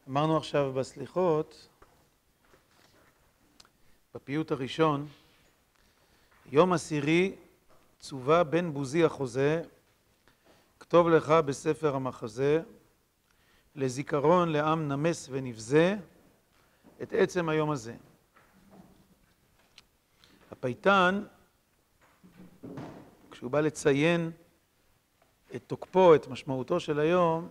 אמרנו עכשיו בסליחות, בפיוט הראשון, יום עשירי צווה בן בוזי החוזה, כתוב לך בספר המחזה, לזיכרון לעם נמס ונבזה, את עצם היום הזה. הפייטן, כשהוא בא לציין את תוקפו, את משמעותו של היום,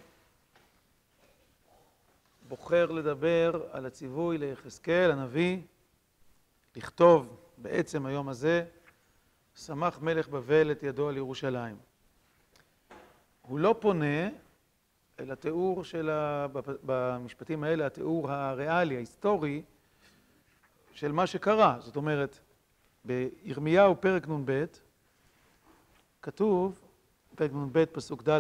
בוחר לדבר על הציווי ליחזקאל הנביא, לכתוב בעצם היום הזה, שמח מלך בבל את ידו על ירושלים. הוא לא פונה אל התיאור של במשפטים האלה, התיאור הריאלי, ההיסטורי, של מה שקרה. זאת אומרת, בירמיהו פרק נ"ב, כתוב, פרק נ"ב פסוק ד',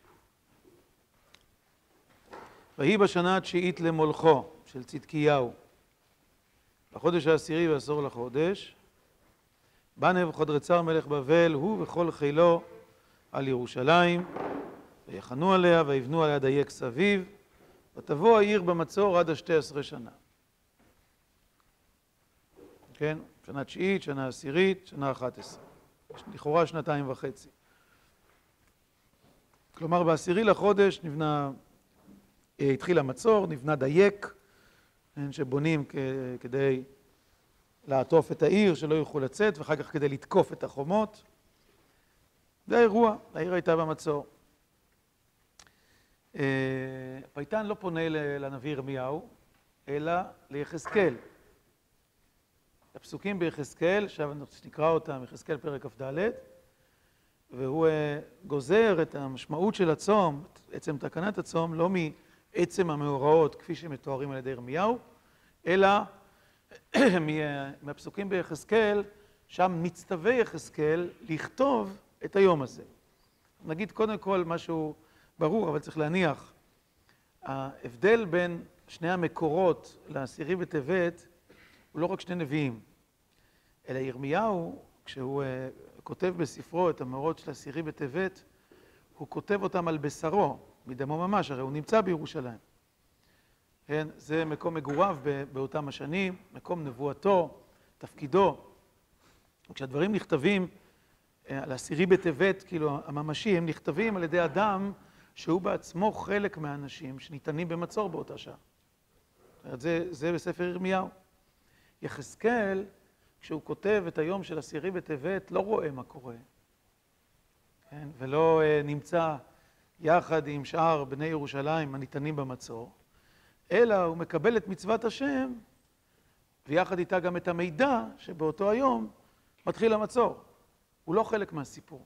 ויהי בשנה התשיעית למולכו של צדקיהו, בחודש העשירי ועשור לחודש, בא נבוכדנצר מלך בבל, הוא וכל חילו על ירושלים, ויחנו עליה ויבנו עליה דייק סביב, ותבוא העיר במצור עד 12 שנה. כן? שנה תשיעית, שנה עשירית, שנה 11. לכאורה 2.5 שנים. כלומר, בעשירי לחודש נבנה, התחיל המצור, נבנה דייק, שבונים כדי לעטוף את העיר, שלא יוכלו לצאת, ואחר כך כדי לתקוף את החומות. זה האירוע, העיר הייתה במצור. פייטן לא פונה לנביא ירמיהו, אלא ליחזקאל. הפסוקים ביחזקאל, עכשיו נקרא אותם, יחזקאל פרק כ"ד, והוא גוזר את המשמעות של הצום, עצם תקנת הצום, לא מעצם המאורעות כפי שמתוארים על ידי ירמיהו, אלא מהפסוקים ביחזקאל, שם מצטווה יחזקאל לכתוב את היום הזה. נגיד קודם כל משהו ברור, אבל צריך להניח, ההבדל בין שני המקורות לעשירי בטבת הוא לא רק שני נביאים, אלא ירמיהו, כשהוא כותב בספרו את המאורעות של עשירי בטבת, הוא כותב אותם על בשרו, מדמו ממש, הרי הוא נמצא בירושלים. כן? זה מקום מגוריו באותם השנים, מקום נבואתו, תפקידו. וכשהדברים נכתבים על עשירי בטבת, כאילו הממשי, הם נכתבים על ידי אדם שהוא בעצמו חלק מהאנשים שניתנים במצור באותה שעה. זה בספר ירמיהו. יחזקאל, כשהוא כותב את היום של עשירי בטבת, לא רואה מה קורה. כן? ולא נמצא יחד עם שאר בני ירושלים הניתנים במצור, אלא הוא מקבל את מצוות השם, ויחד איתה גם את המידע שבאותו היום מתחיל המצור. הוא לא חלק מהסיפור.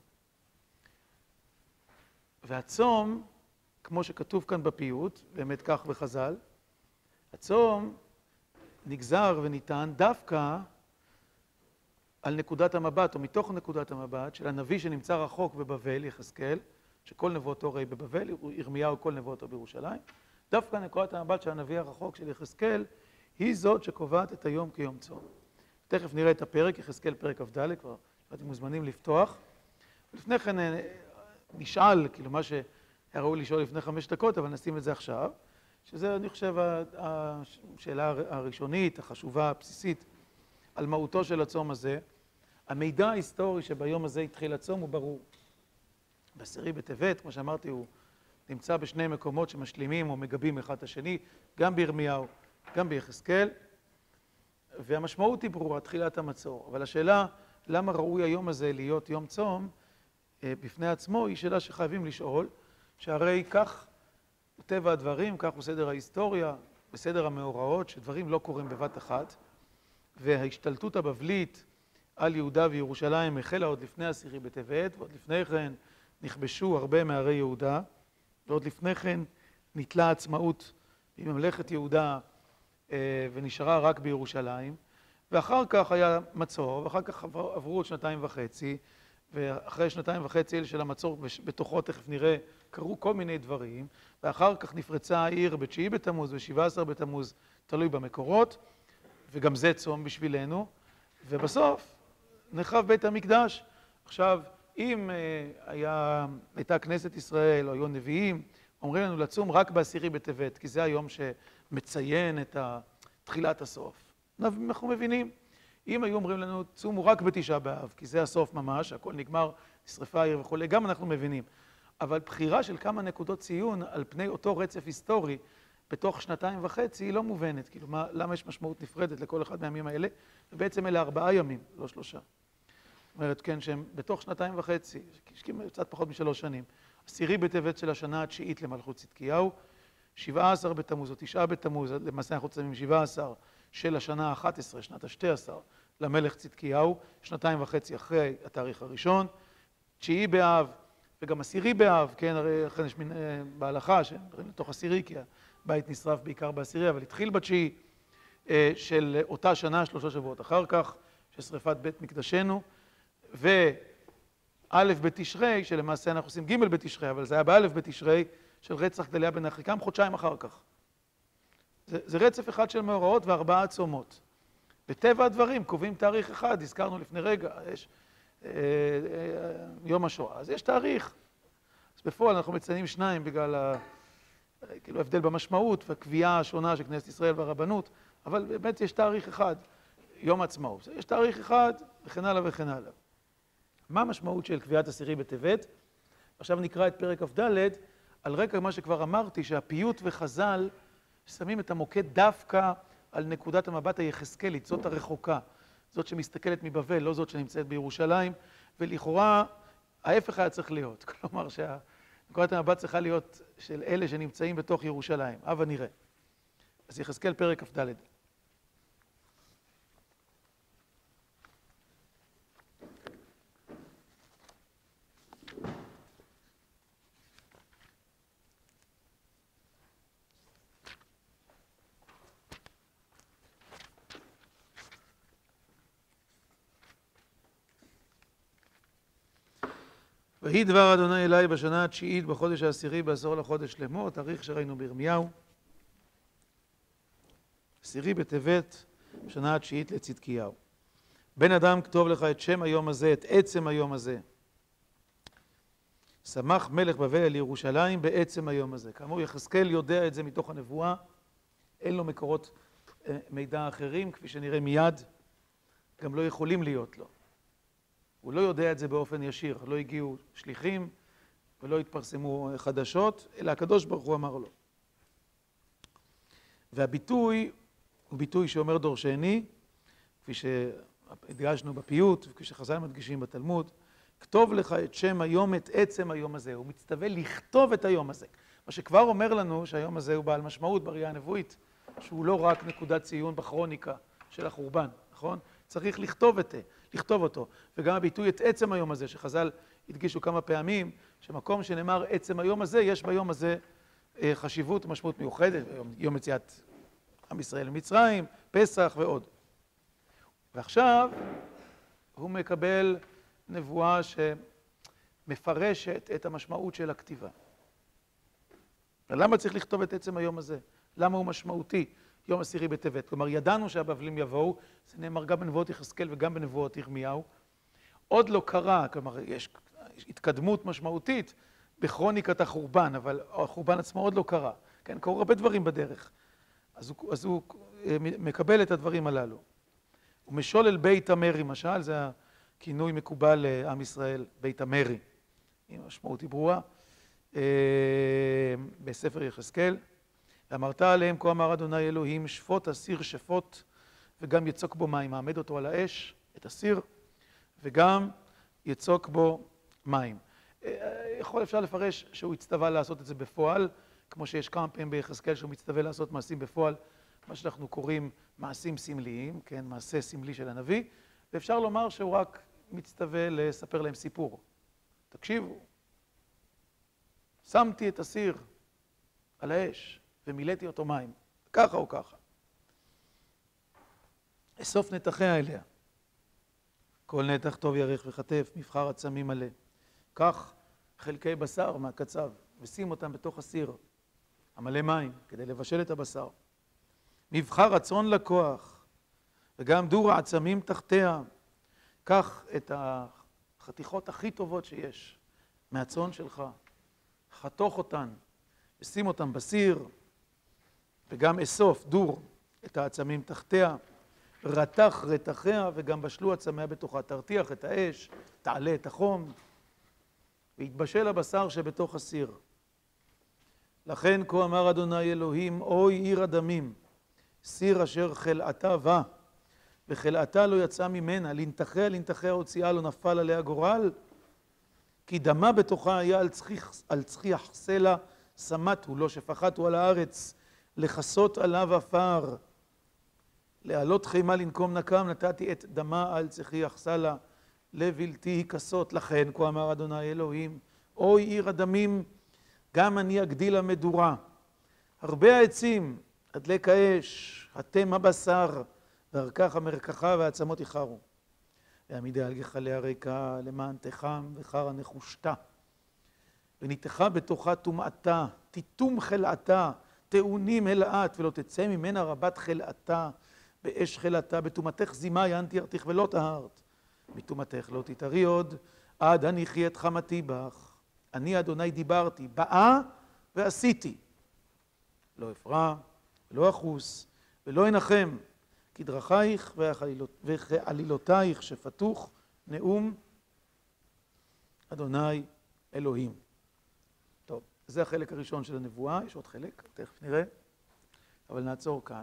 והצום, כמו שכתוב כאן בפיוט, באמת כך בחז"ל, הצום נגזר וניתן דווקא על נקודת המבט, או מתוך נקודת המבט, של הנביא שנמצא רחוק בבבל, יחזקאל, שכל נבואתו ראי בבבל, ירמיהו כל נבואתו בירושלים. דווקא נקודת המבט של הנביא הרחוק של יחזקאל, היא זאת שקובעת את היום כיום צום. תכף נראה את הפרק, יחזקאל פרק כ"ד, כבר אתם מוזמנים לפתוח. ולפני כן נשאל, כאילו מה שהיה ראוי לשאול לפני 5 דקות, אבל נשים את זה עכשיו, שזה אני חושב השאלה הראשונית, החשובה, הבסיסית, על מהותו של הצום הזה. המידע ההיסטורי שביום הזה התחיל הצום הוא ברור. בעשירי בטבת, כמו שאמרתי, הוא נמצא בשני מקומות שמשלימים או מגבים אחד את השני, גם בירמיהו, גם ביחזקאל, והמשמעות היא ברורה, תחילת המצור. אבל השאלה, למה ראוי היום הזה להיות יום צום, בפני עצמו, היא שאלה שחייבים לשאול, שהרי כך הוא טבע הדברים, כך הוא סדר ההיסטוריה, בסדר המאורעות, שדברים לא קורים בבת אחת, וההשתלטות הבבלית על יהודה וירושלים החלה עוד לפני עשירי בטבת, ועוד לפני כן נכבשו הרבה מערי יהודה, ועוד לפני כן ניטלה עצמאות מממלכת יהודה ונשארה רק בירושלים, ואחר כך היה מצור, ואחר כך עברו עוד 2.5 שנים, ואחרי 2.5 שנים של המצור בתוכו, תכף נראה, קרו כל מיני דברים, ואחר כך נפרצה העיר ב9 בתמוז ו17 בתמוז, תלוי במקורות, וגם זה צום בשבילנו, ובסוף נחרב בית המקדש. עכשיו, אם הייתה כנסת ישראל, או היו נביאים, אומרים לנו לצום רק בעשירי בטבת, כי זה היום שמציין את תחילת הסוף. אנחנו מבינים, אם היו אומרים לנו צומו רק בתשעה באב, כי זה הסוף ממש, הכל נגמר, נשרפה העיר וכו', גם אנחנו מבינים. אבל בחירה של כמה נקודות ציון על פני אותו רצף היסטורי בתוך 2.5 היא לא מובנת. כאילו, למה יש משמעות נפרדת לכל אחד מהימים האלה? ובעצם אלה 4 ימים, לא 3. זאת אומרת, כן, שהם בתוך 2.5, קצת פחות מ3 שנים. עשירי בטבת של השנה התשיעית למלכות צדקיהו, 17 בתמוז או 9 בתמוז, למעשה אנחנו צמים 17 של השנה ה-11, שנת ה-12, למלך צדקיהו, 2.5 אחרי התאריך הראשון, 9 באב וגם 10 באב, כן, הרי אחרי יש מין בהלכה, לתוך 10, כי הבית נשרף בעיקר ב10, אבל התחיל ב9 של אותה שנה, 3 שבועות אחר כך, של שריפת בית מקדשנו, וא' בתשרי, שלמעשה אנחנו עושים ג' בתשרי, אבל זה היה בא' בתשרי, של רצח גדליה בן אחיקם, חודשיים אחר כך. זה רצף אחד של מאורעות ו4 צומות. בטבע הדברים קובעים תאריך אחד, הזכרנו לפני רגע, יש יום השואה, אז יש תאריך. אז בפועל אנחנו מציינים 2 בגלל כאילו ההבדל במשמעות והקביעה השונה של כנסת ישראל והרבנות, אבל באמת יש תאריך אחד, יום העצמאות. יש תאריך אחד וכן הלאה וכן הלאה. מה המשמעות של קביעת עשירי בטבת? עכשיו נקרא את פרק כ"ד, על רקע מה שכבר אמרתי, שהפיוט וחז"ל שמים את המוקד דווקא על נקודת המבט היחזקאלית, זאת הרחוקה, זאת שמסתכלת מבבל, לא זאת שנמצאת בירושלים, ולכאורה ההפך היה צריך להיות, כלומר שנקודת המבט צריכה להיות של אלה שנמצאים בתוך ירושלים, הבה נראה. אז יחזקאל פרק כ"ד. ויהי דבר אדוני אליי בשנה התשיעית בחודש העשירי בעשור לחודש לאמור, תאריך שראינו בירמיהו, 10 בטבת, בשנה התשיעית לצדקיהו. בן אדם, כתוב לך את שם היום הזה, את עצם היום הזה. שמח מלך בבל על ירושלים בעצם היום הזה. כאמור, יחזקאל יודע את זה מתוך הנבואה, אין לו מקורות מידע אחרים, כפי שנראה מיד, גם לא יכולים להיות לו. הוא לא יודע את זה באופן ישיר, לא הגיעו שליחים ולא התפרסמו חדשות, אלא הקדוש ברוך הוא אמר לו. והביטוי הוא ביטוי שאומר דורשני, כפי שהדגשנו בפיוט וכפי שחז"ל מדגישים בתלמוד, כתוב לך את שם היום, את עצם היום הזה. הוא מצטווה לכתוב את היום הזה. מה שכבר אומר לנו שהיום הזה הוא בעל משמעות בראייה הנבואית, שהוא לא רק נקודת ציון בכרוניקה של החורבן, נכון? צריך לכתוב אותו. וגם הביטוי את עצם היום הזה, שחז"ל הדגישו כמה פעמים, שמקום שנאמר עצם היום הזה, יש ביום הזה חשיבות ומשמעות מיוחדת, יום יציאת עם ישראל למצרים, פסח ועוד. ועכשיו הוא מקבל נבואה שמפרשת את המשמעות של הכתיבה. ולמה צריך לכתוב את עצם היום הזה? למה הוא משמעותי? יום 10 בטבת. כלומר, ידענו שהבבלים יבואו, זה נאמר גם בנבואות יחזקאל וגם בנבואות ירמיהו. עוד לא קרה, כלומר, יש התקדמות משמעותית בכרוניקת החורבן, אבל החורבן עצמו עוד לא קרה. כן, קוראו הרבה דברים בדרך. אז הוא מקבל את הדברים הללו. הוא משולל בית המרי, משל, זה הכינוי מקובל לעם ישראל, בית המרי. עם משמעות ברורה. בספר יחזקאל. ואמרת עליהם, כה אמר אדוני אלוהים, שפוט הסיר שפוט, וגם יצוק בו מים. מעמד אותו על האש, את הסיר, וגם יצוק בו מים. אפשר לפרש שהוא הצטווה לעשות את זה בפועל, כמו שיש כמה פעמים ביחזקאל שהוא מצטווה לעשות מעשים בפועל, מה שאנחנו קוראים מעשים סמליים, כן, מעשה סמלי של הנביא, ואפשר לומר שהוא רק מצטווה לספר להם סיפור. תקשיבו, שמתי את הסיר על האש, ומילאתי אותו מים, ככה או ככה. אסוף נתחיה אליה. כל נתח טוב ירך וחטף, מבחר עצמים מלא. קח חלקי בשר מהקצב, ושים אותם בתוך הסיר, המלא מים, כדי לבשל את הבשר. מבחר הצאן לקוח, וגם דור העצמים תחתיה. קח את החתיכות הכי טובות שיש מהצאן שלך, חתוך אותן, ושים אותם בסיר, וגם אסוף, דור, את העצמים תחתיה, רתח רתחיה, וגם בשלו עצמיה בתוכה, תרתיח את האש, תעלה את החום, והתבשל הבשר שבתוך הסיר. לכן כה אמר אדוני אלוהים, אוי עיר הדמים, סיר אשר חלאתה בא, וחלאתה לא יצאה ממנה, לנתחיה הוציאה, לא נפל עליה גורל, כי דמה בתוכה היה על צחיח סלע, שמתו, לא שפחתו על הארץ, לכסות עליו עפר, להעלות חימה לנקום נקם, נתתי את דמה על צחיח סלע, לבלתי כסות. לכן כה אמר אדוני אלוהים, אוי עיר הדמים, גם אני אגדיל המדורה, הרבה העצים, אדלק האש, התם הבשר, וארכך המרקחה והעצמות יחרו. ועמידי על גחלי הריקה, למען תחם וחרה נחושתה. וניתחה בתוכה טומאתה, תיתום חלאתה, טעונים הלאת, ולא תצא ממנה רבת חלאתה, באש חלאתה, בטומאתך זימה ינתי ארתיך ולא טהרת. מטומאתך לא תתארי עוד, עד הניחי את חמתי בך. אני אדוני דיברתי, באה ועשיתי. לא אפרע, ולא אחוס, ולא אנחם, כי דרכייך וכעלילותייך שפתוך נאום אדוני אלוהים. טוב, זה החלק הראשון של הנבואה, יש עוד חלק, תכף נראה, אבל נעצור כאן.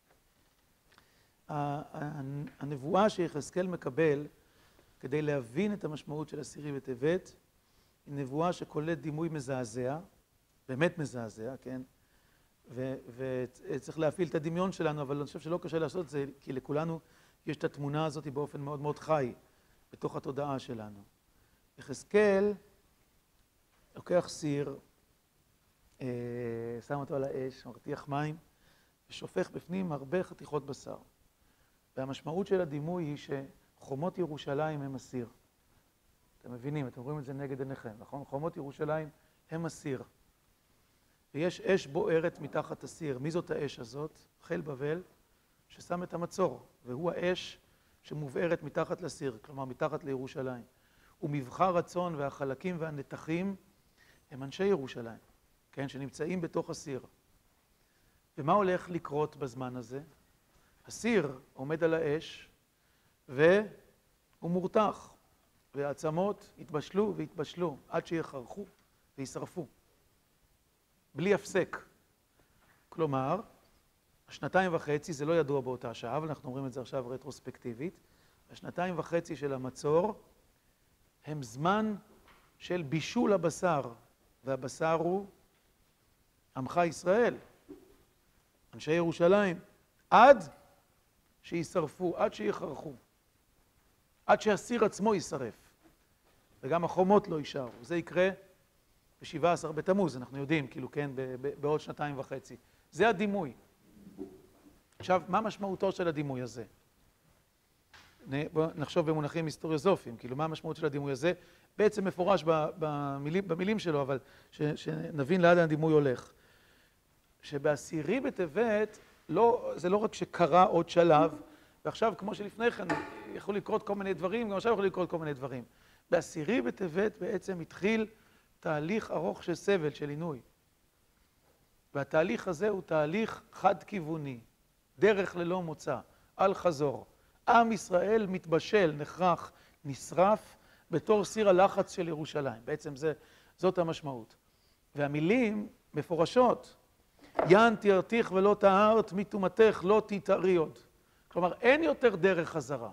הנבואה שיחזקאל מקבל כדי להבין את המשמעות של עשירי בטבת, היא נבואה שכוללת דימוי מזעזע, באמת מזעזע, כן? וצריך להפעיל את הדמיון שלנו, אבל אני חושב שלא קשה לעשות את זה, כי לכולנו יש את התמונה הזאת באופן מאוד מאוד חי, בתוך התודעה שלנו. יחזקאל לוקח סיר, שם אותו על האש, מרתיח מים, ושופך בפנים הרבה חתיכות בשר. והמשמעות של הדימוי היא שחומות ירושלים הם הסיר. אתם מבינים, אתם רואים את זה נגד עיניכם, נכון? חומות ירושלים הם הסיר. ויש אש בוערת מתחת הסיר. מי זאת האש הזאת? חיל בבל, ששם את המצור, והוא האש שמובערת מתחת לסיר, כלומר מתחת לירושלים. ומבחר הצאן והחלקים והנתחים הם אנשי ירושלים, כן, שנמצאים בתוך הסיר. ומה הולך לקרות בזמן הזה? הסיר עומד על האש, והוא מורתח, והעצמות יתבשלו ויתבשלו עד שיחרכו וישרפו. בלי הפסק. כלומר, 2.5, זה לא ידוע באותה שעה, אבל אנחנו אומרים את זה עכשיו רטרוספקטיבית, 2.5 של המצור הם זמן של בישול הבשר, והבשר הוא עמך ישראל, אנשי ירושלים, עד שישרפו, עד שיחרכו, עד שהסיר עצמו יישרף, וגם החומות לא יישארו. זה יקרה ב-17 בתמוז, אנחנו יודעים, כאילו, כן, בעוד 2.5. זה הדימוי. עכשיו, מה משמעותו של הדימוי הזה? בואו נחשוב במונחים היסטוריוזופיים, כאילו, מה המשמעות של הדימוי הזה? בעצם מפורש במילים שלו, אבל שנבין לאן הדימוי הולך. שבעשירי בטבת, זה לא רק שקרה עוד שלב, ועכשיו, כמו שלפני כן, יכול לקרות כל מיני דברים, גם עכשיו יכול לקרות כל מיני דברים. בעשירי בטבת בעצם התחיל תהליך ארוך של סבל, של עינוי. והתהליך הזה הוא תהליך חד-כיווני, דרך ללא מוצא, אל חזור. עם ישראל מתבשל, נחרח, נשרף, בתור סיר הלחץ של ירושלים. בעצם זאת המשמעות. והמילים מפורשות, ינתי ארתיך ולא טהרת, מטומאתך לא תתארי עוד. כלומר, אין יותר דרך חזרה.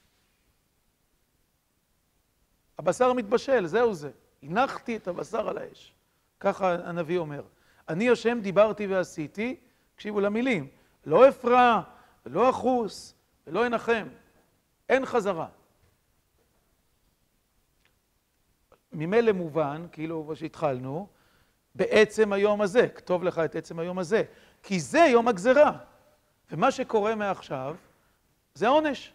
הבשר מתבשל, זהו זה. הנחתי את הבשר על האש. ככה הנביא אומר. אני השם דיברתי ועשיתי, תקשיבו למילים, לא אפרע, ולא אחוס, ולא אנחם. אין חזרה. ממילא מובן, כאילו שהתחלנו, בעצם היום הזה, כתוב לך את עצם היום הזה, כי זה יום הגזרה. ומה שקורה מעכשיו, זה עונש.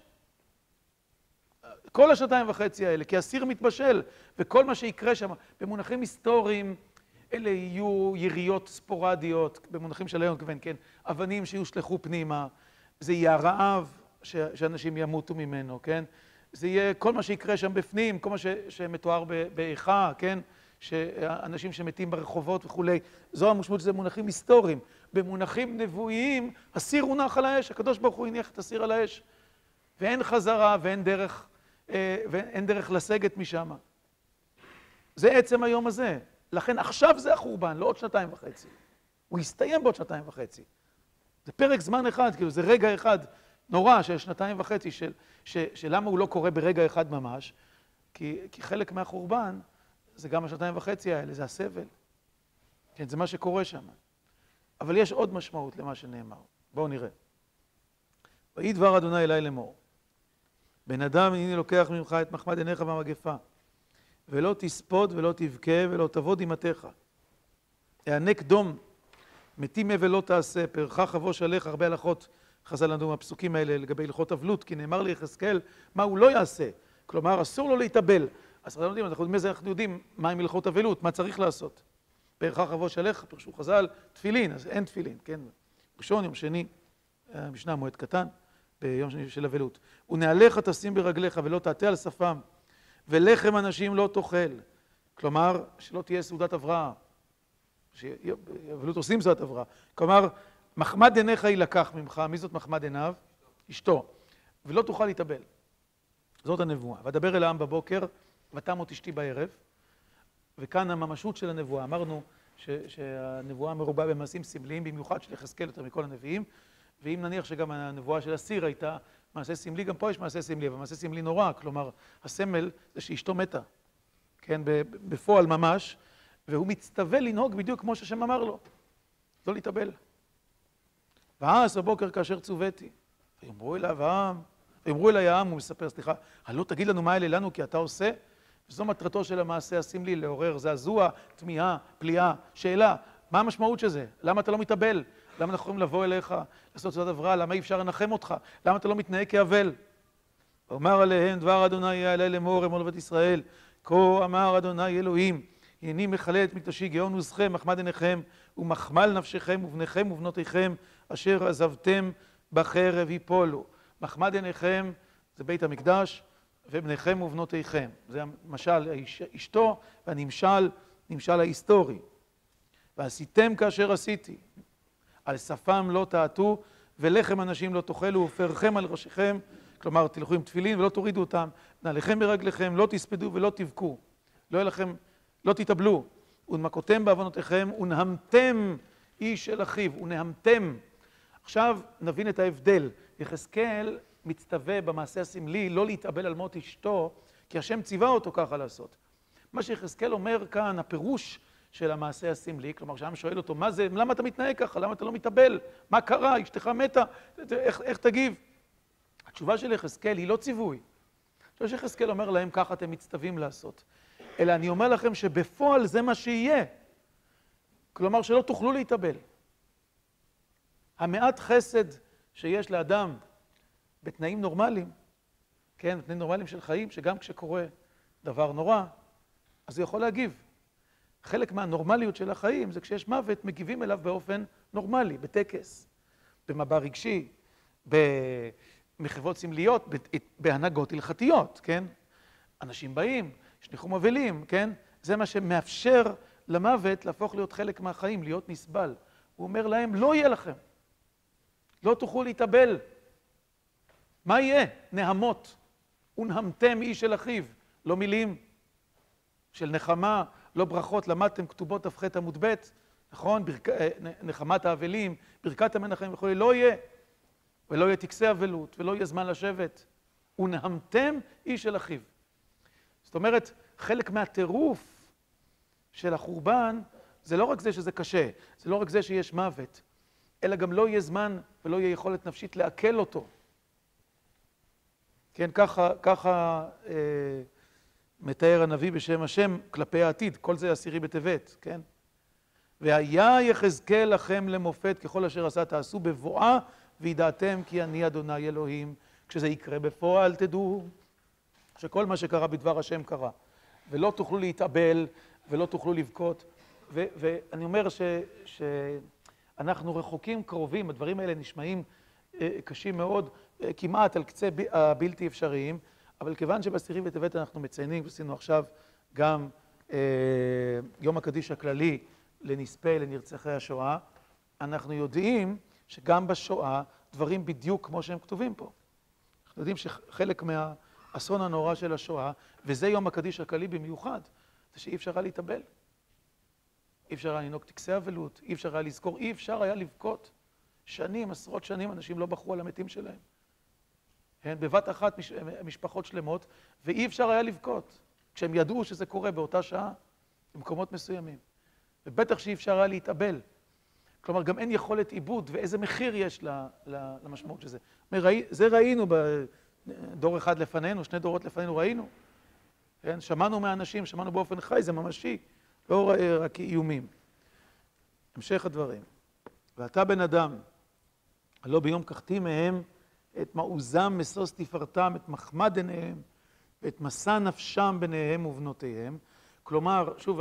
כל 2.5 האלה, כי הסיר מתבשל, וכל מה שיקרה שם, במונחים היסטוריים, אלה יהיו יריות ספורדיות, במונחים של היום, כן, אבנים שיושלחו פנימה, זה יהיה הרעב שאנשים ימותו ממנו, כן? זה יהיה כל מה שיקרה שם בפנים, כל מה שמתואר באיכה, כן? שאנשים שמתים ברחובות וכולי. זו המשמעות שזה מונחים היסטוריים. במונחים נבואיים, הסיר הונח על האש, הקדוש ברוך הוא הניח את הסיר על האש. ואין חזרה ואין דרך לסגת משם. זה עצם היום הזה. לכן עכשיו זה החורבן, לא עוד 2.5. הוא יסתיים בעוד 2.5. זה פרק זמן אחד, כאילו זה רגע אחד נורא של 2.5, שלמה הוא לא קורה ברגע אחד ממש, כי חלק מהחורבן זה גם 2.5 האלה, זה הסבל. כן, זה מה שקורה שם. אבל יש עוד משמעות למה שנאמר. בואו נראה. ויהי דבר אדוני אלי לאמור. בן אדם, הנה לוקח ממך את מחמד עיניך והמגפה, ולא תספוד ולא תבכה ולא תבוא דמעתך. הענק דום, מתים ולא תעשה, פרך חבוש עליך, הרבה הלכות חז"ל לנו מהפסוקים האלה לגבי הלכות אבלות, כי נאמר ליחזקאל מה הוא לא יעשה. כלומר, אסור לו להתאבל. אז אנחנו יודעים מה עם הלכות אבלות, מה צריך לעשות. פרך חבוש עליך, פרשו חז"ל, תפילין, אז אין תפילין, כן? ראשון, יום שני, משנה מועד קטן, ביום שני של אבלות. ונעליך תשים ברגליך ולא תעטה על שפם, ולחם אנשים לא תאכל. כלומר, שלא תהיה סעודת הבראה. אבלות עושים סעודת הבראה. כלומר, מחמד עיניך יילקח ממך. מי זאת מחמד עיניו? אשתו. ולא תוכל להתאבל. זאת הנבואה. ודבר אל העם בבוקר, ותמות אשתי בערב. וכאן הממשות של הנבואה. אמרנו שהנבואה מרובה במעשים סמליים, במיוחד של יחזקאל יותר מכל הנביאים. ואם נניח שגם הנבואה של הסיר הייתה מעשה סמלי, גם פה יש מעשה סמלי, אבל מעשה סמלי נורא. כלומר, הסמל זה שאשתו מתה. כן, בפועל ממש. והוא מצטווה לנהוג בדיוק כמו שהשם אמר לו. לא להתאבל. ואז בבוקר כאשר צוויתי, ויאמרו אליו העם, ויאמרו אלי העם, הוא מספר, סליחה, הלא תגיד לנו מה אלה לנו כי אתה עושה? וזו מטרתו של המעשה הסמלי, לעורר זעזוע, תמיהה, פליאה, שאלה, מה המשמעות של זה? למה אתה לא מתאבל? למה אנחנו יכולים לבוא אליך, לעשות סעודת הבראה? למה אי אפשר לנחם אותך? למה אתה לא מתנהג כאבל? ואומר עליהם דבר אדוני יהיה עלי לאמור אמור לבית ישראל, כה אמר אדוני אלוהים, הנני מכלה את מקדשי גאון עוזכם, מחמד עיניכם, ומחמל נפשכם ובניכם ובנותיכם, אשר עזבתם בחרב יפולו. מחמד עיניכם זה בית המקדש, ובניכם ובנותיכם. זה המשל אשתו, והנמשל, נמשל ההיסטורי. ועשיתם כאשר עשיתי, על שפם לא תעטו, ולחם אנשים לא תאכלו, ופרכם על ראשיכם, כלומר תלכו עם תפילין ולא תורידו אותם, נעליכם ברגליכם, לא תספדו ולא תבכו. לא יהיה לכם, לא תתאבלו. ונמקותם בעוונותיכם, ונהמתם איש אל אחיו, ונהמתם. עכשיו נבין את ההבדל. יחזקאל מצטווה במעשה הסמלי לא להתאבל על מות אשתו, כי השם ציווה אותו ככה לעשות. מה שיחזקאל אומר כאן, הפירוש של המעשה הסמלי, כלומר שהעם שואל אותו, מה זה, למה אתה מתנהג ככה? למה אתה לא מתאבל? מה קרה? אשתך מתה? איך תגיב? התשובה של יחזקאל היא לא ציווי. התשובה של יחזקאל אומר להם, ככה אתם מצטווים לעשות. אלא אני אומר לכם שבפועל זה מה שיהיה. כלומר שלא תוכלו להתאבל. המעט חסד שיש לאדם בתנאים נורמליים, כן, בתנאים נורמליים של חיים, שגם כשקורה דבר נורא, אז הוא יכול להגיב. חלק מהנורמליות של החיים זה כשיש מוות, מגיבים אליו באופן נורמלי, בטקס, במבע רגשי, במחוות סמליות, בהנהגות הלכתיות, כן? אנשים באים, יש ניחום אבלים, כן? זה מה שמאפשר למוות להפוך להיות חלק מהחיים, להיות נסבל. הוא אומר להם, לא יהיה לכם. לא תוכלו להתאבל. מה יהיה? נהמות. ונהמתם איש אל אחיו. לא מילים של נחמה, לא ברכות. למדתם כתובות ת"ח עמוד ב', נכון? נחמת האבלים, ברכת המנחמים וכו'. לא יהיה. ולא יהיה טקסי אבלות, ולא יהיה זמן לשבת. ונהמתם איש אל אחיו. זאת אומרת, חלק מהטירוף של החורבן, זה לא רק זה שזה קשה, זה לא רק זה שיש מוות, אלא גם לא יהיה זמן ולא יהיה יכולת נפשית לעכל אותו. כן, ככה מתאר הנביא בשם השם כלפי העתיד, כל זה 10 בטבת, כן? והיה יחזקאל לכם למופת ככל אשר עשה תעשו בבואה, וידעתם כי אני אדוני אלוהים. כשזה יקרה בפועל תדעו שכל מה שקרה בדבר השם קרה, ולא תוכלו להתאבל ולא תוכלו לבכות. ואני אומר שאנחנו רחוקים קרובים, הדברים האלה נשמעים קשים מאוד, כמעט על קצה הבלתי אפשריים, אבל כיוון שב10 בטבת אנחנו מציינים, ועשינו עכשיו גם יום הקדיש הכללי לנספי, לנרצחי השואה, אנחנו יודעים שגם בשואה דברים בדיוק כמו שהם כתובים פה. אנחנו יודעים שחלק מהאסון הנורא של השואה, וזה יום הקדיש הכללי במיוחד, זה שאי אפשר היה להתאבל. אי אפשר היה לנהוג טקסי אבלות, אי אפשר היה לזכור, אי אפשר היה לבכות. שנים, עשרות שנים, אנשים לא בכו על המתים שלהם. בבת אחת משפחות שלמות, ואי אפשר היה לבכות, כשהם ידעו שזה קורה באותה שעה, במקומות מסוימים. ובטח שאי אפשר היה להתאבל. כלומר, גם אין יכולת עיבוד, ואיזה מחיר יש למשמעות של זה. זה ראינו בדור אחד לפנינו, 2 דורות לפנינו ראינו. שמענו מהאנשים, שמענו באופן חי, זה ממשי, לא רק איומים. המשך הדברים. ואתה בן אדם, הלא ביום קחתי מהם את מעוזם משוש תפארתם, את מחמד עיניהם, ואת מסע נפשם בניהם ובנותיהם. כלומר, שוב,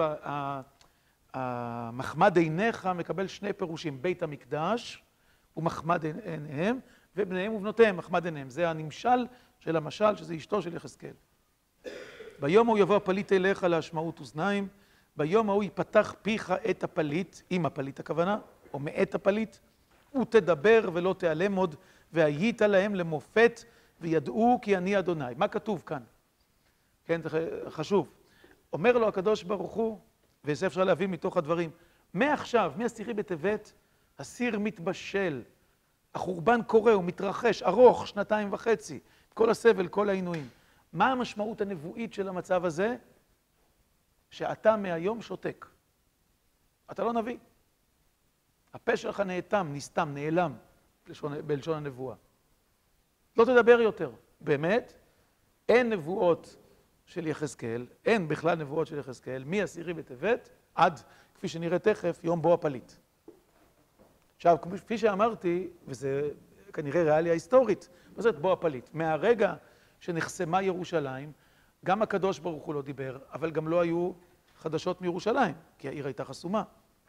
המחמד עיניך מקבל 2 פירושים, בית המקדש ומחמד עיניהם, ובניהם ובנותיהם, מחמד עיניהם. זה הנמשל של המשל, שזה אשתו של יחזקאל. ביום ההוא יבוא הפליט אליך להשמעות אוזניים, ביום ההוא יפתח פיך את הפליט, עם הפליט הכוונה, או מאת הפליט, ותדבר ולא תיעלם עוד, והיית להם למופת, וידעו כי אני אדוני. מה כתוב כאן? כן, זה חשוב. אומר לו הקדוש ברוך הוא, וזה אפשר להבין מתוך הדברים, מעכשיו, מ10 בטבת, הסיר מתבשל, החורבן קורה, הוא מתרחש, ארוך, 2.5, כל הסבל, כל העינויים. מה המשמעות הנבואית של המצב הזה? שאתה מהיום שותק. אתה לא נביא. הפה שלך נאטם, נסתם, נעלם, בלשון הנבואה. לא תדבר יותר. באמת, אין נבואות של יחזקאל, אין בכלל נבואות של יחזקאל, מ10 בטבת עד, כפי שנראה תכף, יום בוא הפליט. עכשיו, כפי שאמרתי, וזה כנראה ריאליה היסטורית, מה זאת בוא הפליט? מהרגע שנחסמה ירושלים, גם הקדוש ברוך הוא לא דיבר, אבל גם לא היו חדשות מירושלים, כי העיר הייתה חסומה.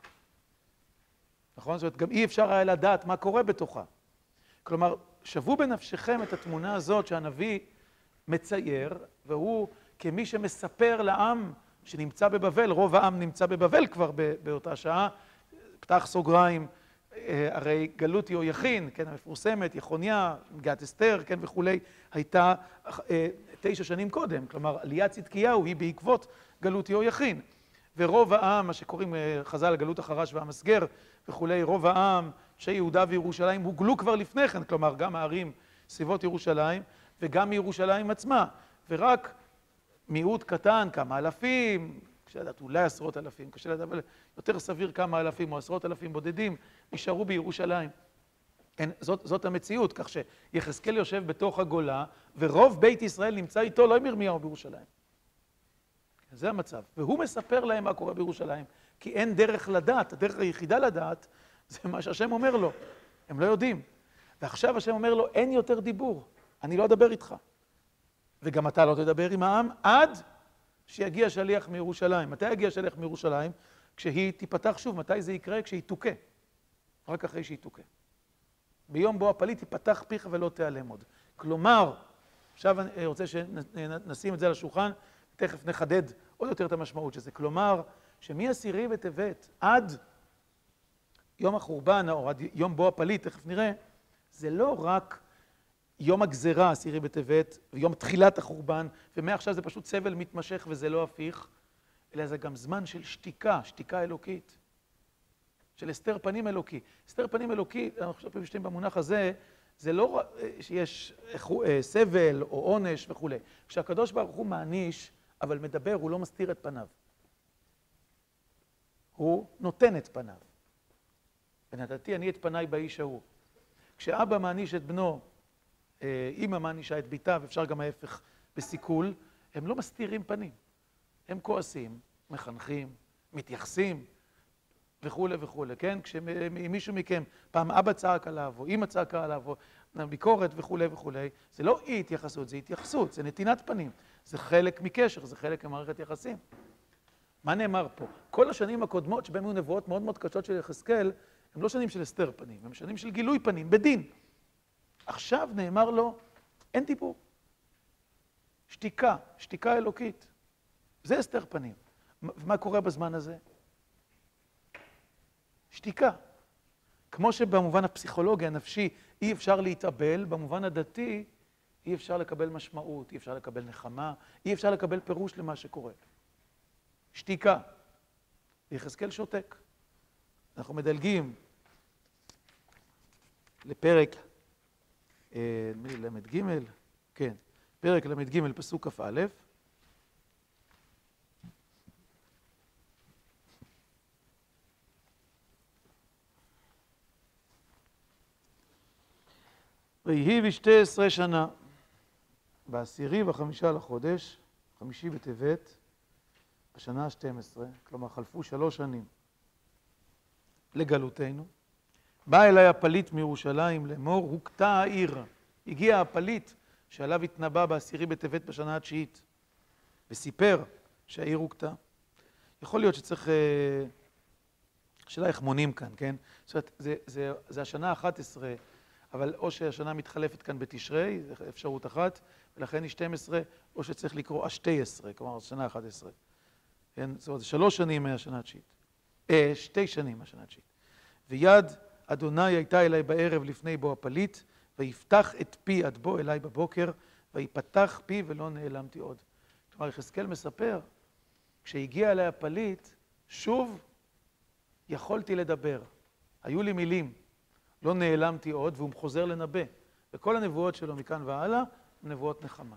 נכון? זאת אומרת, גם אי אפשר היה לדעת מה קורה בתוכה. כלומר, שוו בנפשכם את התמונה הזאת שהנביא מצייר, והוא כמי שמספר לעם שנמצא בבבל, רוב העם נמצא בבבל כבר באותה שעה, פתח סוגריים, הרי גלות יהויכין, כן, המפורסמת, יחוניה, מגילת אסתר, כן, וכולי, הייתה 9 שנים קודם, כלומר, עליית צדקיהו היא בעקבות גלות יהויכין. ורוב העם, מה שקוראים חז"ל, גלות החרש והמסגר וכולי, רוב העם שיהודה וירושלים הוגלו כבר לפני כן, כלומר, גם הערים סביבות ירושלים וגם מירושלים עצמה, ורק מיעוט קטן, כמה אלפים, קשה לדעת, אולי 10,000, קשה לדעת, אבל יותר סביר כמה אלפים או 10,000 בודדים נשארו בירושלים. זאת המציאות, כך שיחזקאל יושב בתוך הגולה, ורוב בית ישראל נמצא איתו, לא עם ירמיהו בירושלים. זה המצב. והוא מספר להם מה קורה בירושלים, כי אין דרך לדעת, הדרך היחידה לדעת, זה מה שהשם אומר לו. הם לא יודעים. ועכשיו השם אומר לו, אין יותר דיבור, אני לא אדבר איתך. וגם אתה לא תדבר עם העם עד שיגיע שליח מירושלים. מתי יגיע שליח מירושלים? כשהיא תיפתח שוב. מתי זה יקרה? כשהיא תוקה. רק אחרי שהיא תוקה. ביום בו הפליט תיפתח פיך ולא תיעלם עוד. כלומר, עכשיו אני רוצה שנשים את זה על השולחן, תכף נחדד עוד יותר את המשמעות של זה. כלומר, שמ10 בטבת עד יום החורבן, או עד יום בו הפליט, תכף נראה, זה לא רק יום הגזרה, 10 בטבת, ויום תחילת החורבן, ומעכשיו זה פשוט סבל מתמשך וזה לא הפיך, אלא זה גם זמן של שתיקה, שתיקה אלוקית, של הסתר פנים אלוקי. הסתר פנים אלוקי, אנחנו חושב פשוטים במונח הזה, זה לא שיש סבל או עונש וכו'. כשהקדוש ברוך הוא מעניש, אבל מדבר, הוא לא מסתיר את פניו. הוא נותן את פניו. ונתתי אני את פניי באיש ההוא. כשאבא מעניש את בנו, אמא מענישה את ביתה, ואפשר גם ההפך בסיכול, הם לא מסתירים פנים. הם כועסים, מחנכים, מתייחסים, וכו' וכו', כן? כשמישהו מכם, פעם אבא צעק עליו, או אמא צעקה עליו, או ביקורת וכו' וכו', זה לא אי התייחסות, זה התייחסות, זה נתינת פנים. זה חלק מקשר, זה חלק ממערכת יחסים. מה נאמר פה? כל השנים הקודמות שבהם היו נבואות מאוד מאוד קשות של יחזקאל, הם לא שנים של הסתר פנים, הם שנים של גילוי פנים, בדין. עכשיו נאמר לו, אין דיבור. שתיקה, שתיקה אלוקית. זה הסתר פנים. ומה קורה בזמן הזה? שתיקה. כמו שבמובן הפסיכולוגי, הנפשי, אי אפשר להתאבל, במובן הדתי, אי אפשר לקבל משמעות, אי אפשר לקבל נחמה, אי אפשר לקבל פירוש למה שקורה. שתיקה. יחזקאל שותק. אנחנו מדלגים לפרק למד ג', כן, פרק למד ג' פסוק כ"א. ויהי ב12 שנה, ב10 לחודש, 5 בטבת, בשנה ה-12, כלומר חלפו 3 שנים לגלותנו, בא אליי הפליט מירושלים לאמור, הוכתה העיר. הגיע הפליט שעליו התנבא ב10 בטבת בשנה ה-9, וסיפר שהעיר הוכתה. יכול להיות שצריך, שאלה איך מונים כאן, כן? זאת אומרת, זה השנה ה-11, אבל או שהשנה מתחלפת כאן בתשרי, זו אפשרות אחת, ולכן היא 12, או שצריך לקרוא ה-12, כלומר, שנה 11. כן? זאת אומרת, 3 שנים מהשנה התשיעית. 2 שנים מהשנה התשיעית. ויד אדוני הייתה אליי בערב לפני בוא הפליט, ויפתח את פי עד בוא אליי בבוקר, ויפתח פי ולא נעלמתי עוד. כלומר, יחזקאל מספר, כשהגיע אליי הפליט, שוב יכולתי לדבר. היו לי מילים. לא נעלמתי עוד, והוא חוזר לנבא. וכל הנבואות שלו מכאן והלאה, הן נבואות נחמה.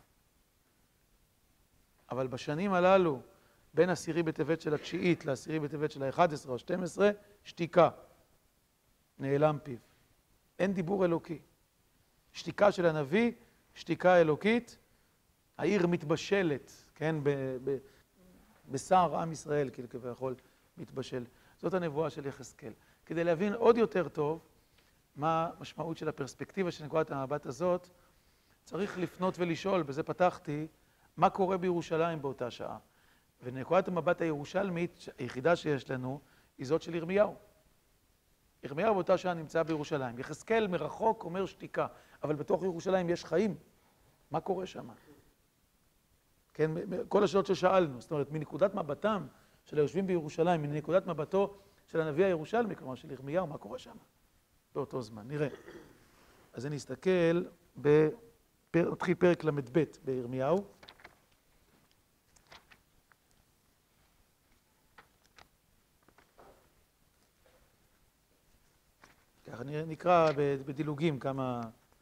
אבל בשנים הללו, בין 10 בטבת של התשיעית ל10 בטבת של ה-11 או 12, שתיקה. נעלם פיו. אין דיבור אלוקי. שתיקה של הנביא, שתיקה אלוקית, העיר מתבשלת, כן, בשר עם ישראל, כביכול מתבשל. זאת הנבואה של יחזקאל. כדי להבין עוד יותר טוב מה המשמעות של הפרספקטיבה של נקודת המבט הזאת, צריך לפנות ולשאול, בזה פתחתי, מה קורה בירושלים באותה שעה. ונקודת המבט הירושלמית, היחידה שיש לנו, היא זאת של ירמיהו. ירמיהו באותה שעה נמצא בירושלים. יחזקאל מרחוק אומר שתיקה, אבל בתוך ירושלים יש חיים. מה קורה שם? כן, כל השאלות ששאלנו, זאת אומרת, מנקודת מבטם של היושבים בירושלים, מנקודת מבטו של הנביא הירושלמי, כלומר של ירמיהו, מה קורה שם? באותו זמן, נראה. אז אני אסתכל, נתחיל פרק למד ב' בירמיהו. ככה נקרא בדילוגים כמה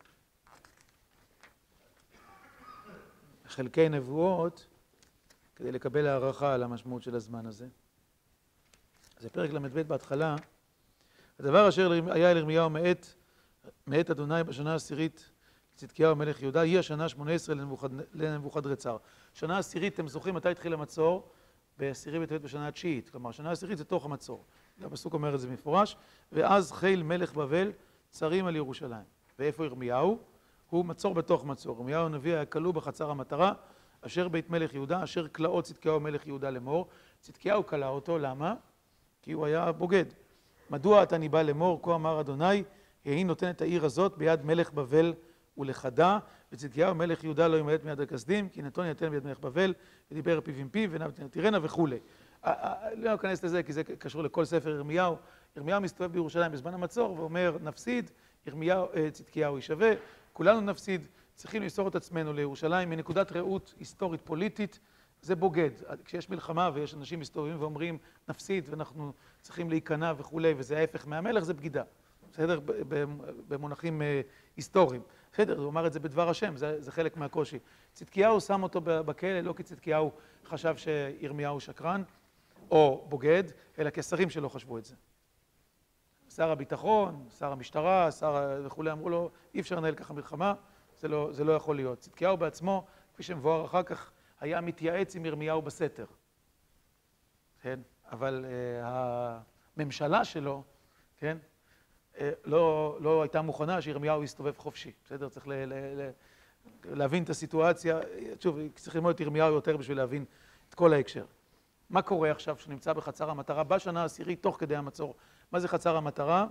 חלקי נבואות, כדי לקבל הערכה על המשמעות של הזמן הזה. אז פרק למד ב' בהתחלה, הדבר אשר היה אל ירמיהו מאת אדוני בשנה העשירית לצדקיהו מלך יהודה, היא השנה 18 לנבוכדרצר. שנה העשירית, אתם זוכרים מתי התחיל המצור? ב10 בטבת בשנה התשיעית. כלומר, שנה העשירית זה תוך המצור. הפסוק אומר את זה מפורש. ואז חיל מלך בבל צרים על ירושלים. ואיפה ירמיהו? הוא מצור בתוך מצור. ירמיהו הנביא היה כלוא בחצר המטרה, אשר בית מלך יהודה, אשר כלאו צדקיהו מלך יהודה לאמור. צדקיהו כלא אותו, למה? כי הוא היה בוגד. מדוע אתה ניבא לאמור, כה אמר אדוני, היא נותנת העיר הזאת ביד מלך בבל ולחדה, וצדקיהו מלך יהודה לא ימלט מיד הכסדים, כי נתון ייתן ביד מלך בבל, ודיבר פיו עם פיו, ועיניו תיראנה וכו'. לא אכנס לזה, כי זה קשור לכל ספר ירמיהו. ירמיהו מסתובב בירושלים בזמן המצור, ואומר, נפסיד, צדקיהו יישווה, כולנו נפסיד, צריכים למסור את עצמנו לירושלים, מנקודת ראות היסטורית פוליטית, זה בוגד. כשיש מלחמה ויש אנשים מסתובבים ואומרים, נפסיד, ואנחנו צריכים להיכנע וכו', וזה ההפך מהמלך, זה בגידה. בסדר? במונחים היסטוריים. בסדר, הוא אמר את זה בדבר השם, זה חלק מהקושי. צדקיהו שם אותו בכלא, לא כי צדקיהו חשב שירמיהו שקרן או בוגד, אלא כי השרים שלו חשבו את זה. שר הביטחון, שר המשטרה, שר וכולי, אמרו לו, אי אפשר לנהל ככה מלחמה, זה לא יכול להיות. צדקיהו בעצמו, כפי שמבואר אחר כך, היה מתייעץ עם ירמיהו בסתר. כן? אבל הממשלה שלו, כן? לא הייתה מוכנה שירמיהו יסתובב חופשי. בסדר? צריך להבין את הסיטואציה. שוב, צריך ללמוד את ירמיהו יותר בשביל להבין את כל ההקשר. מה קורה עכשיו שנמצא בחצר המטרה בשנה העשירית תוך כדי המצור? מה זה חצר המטרה?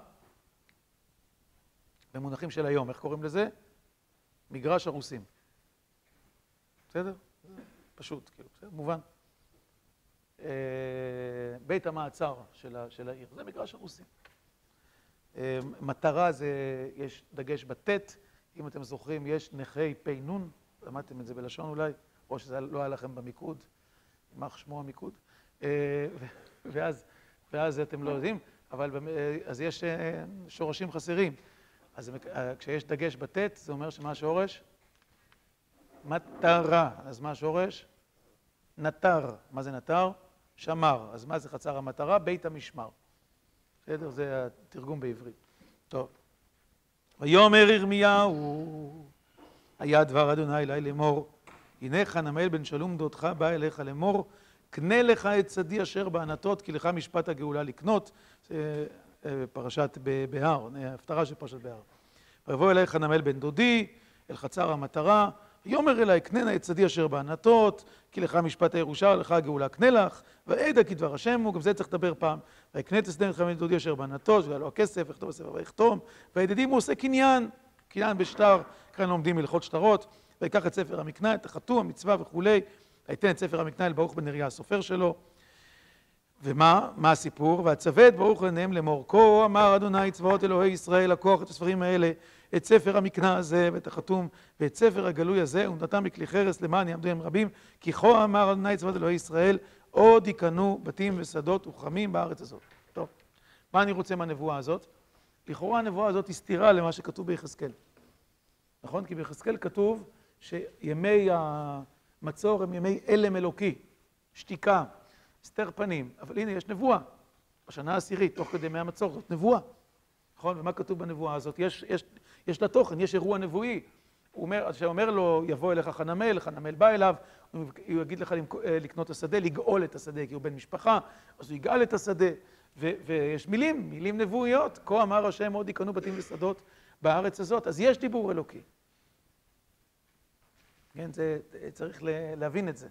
במונחים של היום, איך קוראים לזה? מגרש הרוסים. בסדר? פשוט, כאילו, בסדר? מובן. בית המעצר של העיר. זה מגרש הרוסים. מטרה זה, יש דגש בטט, אם אתם זוכרים, יש נכי פי נון, למדתם את זה בלשון אולי, או שזה לא היה לכם במיקוד, יימח שמו המיקוד, ואז אתם לא יודעים, אבל אז יש שורשים חסרים. אז כשיש דגש בטט, זה אומר שמה השורש? מטרה. אז מה השורש? נטר. מה זה נטר? שמר. אז מה זה חצר המטרה? בית המשמר. בסדר? זה התרגום בעברית. טוב. ויאמר ירמיהו, היה דבר אדוני אלי לאמור, הנה חנמאל בן שלום דודך בא אליך לאמור, קנה לך את שדי אשר בענתות, כי לך משפט הגאולה לקנות. זה פרשת בהר, הפטרה של פרשת בהר. ויבוא אלי חנמאל בן דודי, אל חצר המטרה, ויאמר אלי, קננה את שדי אשר בענתות, כי לך משפט הירושה, לך הגאולה קנה לך, ועדה כי דבר השם הוא, גם זה צריך לדבר פעם, ויקנה את שדי חנמאל בן דודי אשר בענתות, והיה לו הכסף, יכתוב בספר ויחתום, והידידים הוא עושה קניין, קניין בשטר, כאן לומדים הלכות שטרות, ויקח את ספר המקנה, את החתום, המצווה וכולי, ויתן את ספר המקנה אל ברוך בן נריה הסופר שלו. ומה? מה הסיפור? והצווה את ברוך עיניהם לאמור, כה אמר אדוני צבאות אלוהי ישראל, לקוח את הספרים האלה, את ספר המקנה הזה ואת החתום ואת ספר הגלוי הזה, ונתתם בכלי חרס למען יעמדו הם רבים, כי כה אמר אדוני צבאות אלוהי ישראל, עוד ייכנו בתים ושדות וכרמים בארץ הזאת. טוב, מה אני רוצה מהנבואה הזאת? לכאורה הנבואה הזאת היא סתירה למה שכתוב ביחזקאל. נכון? כי ביחזקאל כתוב שימי המצור הם ימי אלם אלוקי, שתיקה, הסתר פנים. אבל הנה יש נבואה. בשנה העשירית, תוך כדי ימי המצור, זאת נבואה. נכון? ומה כתוב בנבואה הזאת? יש לה תוכן, יש אירוע נבואי. שאומר לו, יבוא אליך חנמאל, חנמאל בא אליו, הוא יגיד לך לקנות את השדה, לגאול את השדה, כי הוא בן משפחה, אז הוא יגאל את השדה. ויש מילים נבואיות. כה אמר השם עוד ייכנו בתים ושדות בארץ הזאת. אז יש דיבור אלוקי. כן, צריך להבין את זה.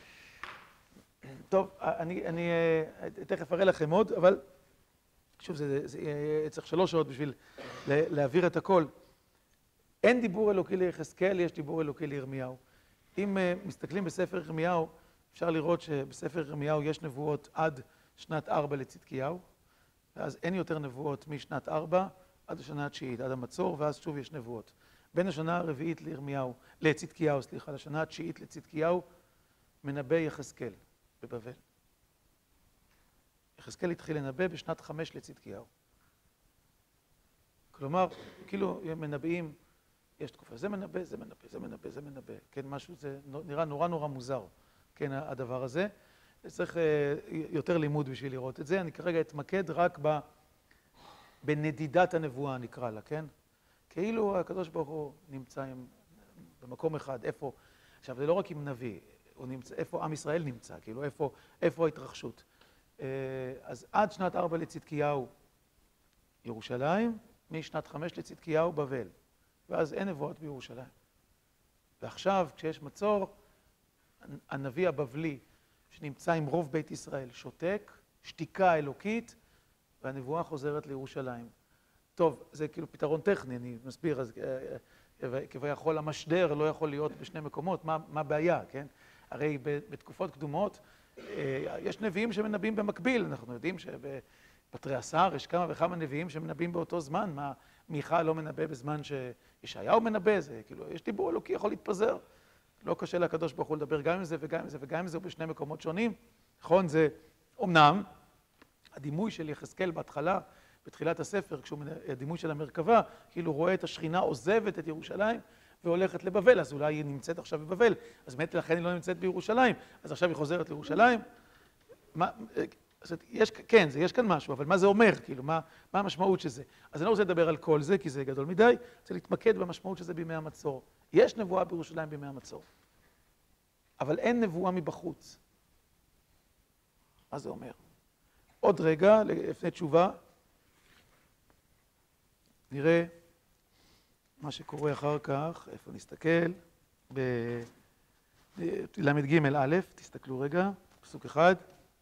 טוב, אני תכף אראה לכם עוד, אבל שוב, צריך 3 שעות בשביל להעביר את הכל. אין דיבור אלוקי ליחזקאל, יש דיבור אלוקי לירמיהו. אם מסתכלים בספר ירמיהו, אפשר לראות שבספר ירמיהו יש נבואות עד שנת 4 לצדקיהו, ואז אין יותר נבואות משנת 4 עד השנה ה-9, עד המצור, ואז שוב יש נבואות. בין השנה הרביעית לצדקיהו, לשנה ה-9 לצדקיהו, מנבא יחזקאל בבבל. יחזקאל התחיל לנבא בשנת 5 לצדקיהו. כלומר, כאילו מנבאים, יש תקופה, זה מנבא, זה מנבא, זה מנבא, זה מנבא. כן, משהו, זה נראה נורא מוזר, כן, הדבר הזה. צריך יותר לימוד בשביל לראות את זה. אני כרגע אתמקד רק בנדידת הנבואה, נקרא לה, כן? כאילו הקדוש ברוך הוא נמצא במקום אחד, איפה, עכשיו זה לא רק עם נביא, הוא נמצא, איפה עם ישראל נמצא, כאילו איפה ההתרחשות. אז עד שנת 4 לצדקיהו ירושלים, משנת 5 לצדקיהו בבל, ואז אין נבואות בירושלים. ועכשיו כשיש מצור, הנביא הבבלי שנמצא עם רוב בית ישראל שותק, שתיקה אלוקית, והנבואה חוזרת לירושלים. טוב, זה כאילו פתרון טכני, אני מסביר, אז כביכול המשדר לא יכול להיות בשני מקומות, מה הבעיה, כן? הרי בתקופות קדומות יש נביאים שמנבאים במקביל, אנחנו יודעים שבפטרי עשר יש כמה וכמה נביאים שמנבאים באותו זמן, מה מיכה לא מנבא בזמן שישעיהו מנבא, זה כאילו, יש דיבור אלוקי, יכול להתפזר, לא קשה לקדוש ברוך הוא לדבר גם עם זה וגם עם זה וגם עם זה, בשני מקומות שונים, נכון? זה אומנם הדימוי של יחזקאל בהתחלה, בתחילת הספר, הדימוי של המרכבה, כאילו רואה את השכינה עוזבת את ירושלים והולכת לבבל, אז אולי היא נמצאת עכשיו בבבל, אז באמת לכן היא לא נמצאת בירושלים, אז עכשיו היא חוזרת לירושלים. כן, יש כאן משהו, אבל מה זה אומר? כאילו, מה המשמעות של זה? אז אני לא רוצה לדבר על כל זה, כי זה גדול מדי, אני רוצה להתמקד במשמעות של זה בימי המצור. יש נבואה בירושלים בימי המצור, אבל אין נבואה מבחוץ. מה זה אומר? עוד רגע, לפני תשובה, נראה מה שקורה אחר כך, איפה נסתכל, בל"ג א', תסתכלו רגע, פסוק 1.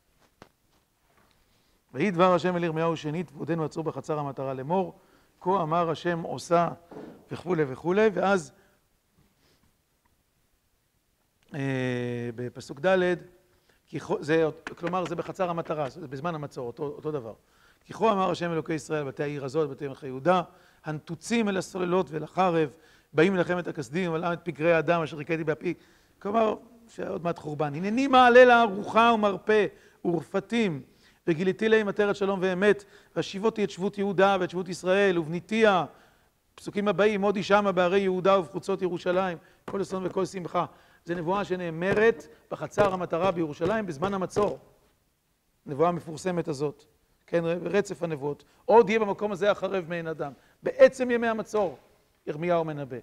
ויהי דבר השם אל ירמיהו שנית, ועודנו עצור בחצר המטרה לאמור, כה אמר השם עושה וכולי וכולי, ואז בפסוק ד', כלומר, זה בחצר המטרה, זה בזמן המצור, אותו דבר. כי כה אמר השם אלוקי ישראל, בתי העיר הזאת, בתי מלכי יהודה, הנתוצים אל הסוללות ואל החרב, באים מלחמת הכסדים, ומלאם את פגרי האדם אשר הכיתי באפי. כלומר, שעוד מעט חורבן. הנני מעלה לה ארוחה ומרפא ורפתים, וגיליתי להם עטרת שלום ואמת, והשיבותי את שבות יהודה ואת שבות ישראל, ובניתיה, פסוקים הבאים, עוד שמה בערי יהודה ובחוצות ירושלים, כל אסון וכל שמחה. זו נבואה שנאמרת בחצר המטרה בירושלים בזמן המצור. נבואה המפורסמת הזאת. כן, רצף הנבואות. עוד יהיה במקום הזה החרב מעין אדם. בעצם ימי המצור, ירמיהו מנבא.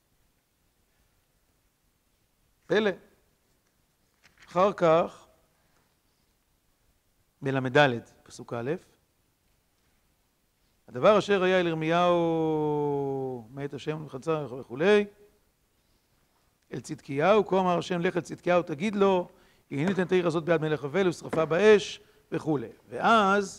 פלא. אחר כך, בל"ד, פסוק א', הדבר אשר היה אל ירמיהו מאת השם וחצר וכולי, אל צדקיהו, כה אמר השם לך אל צדקיהו תגיד לו, הנה תן את העיר הזאת ביד מלך בבל ושרפה באש וכולי. ואז,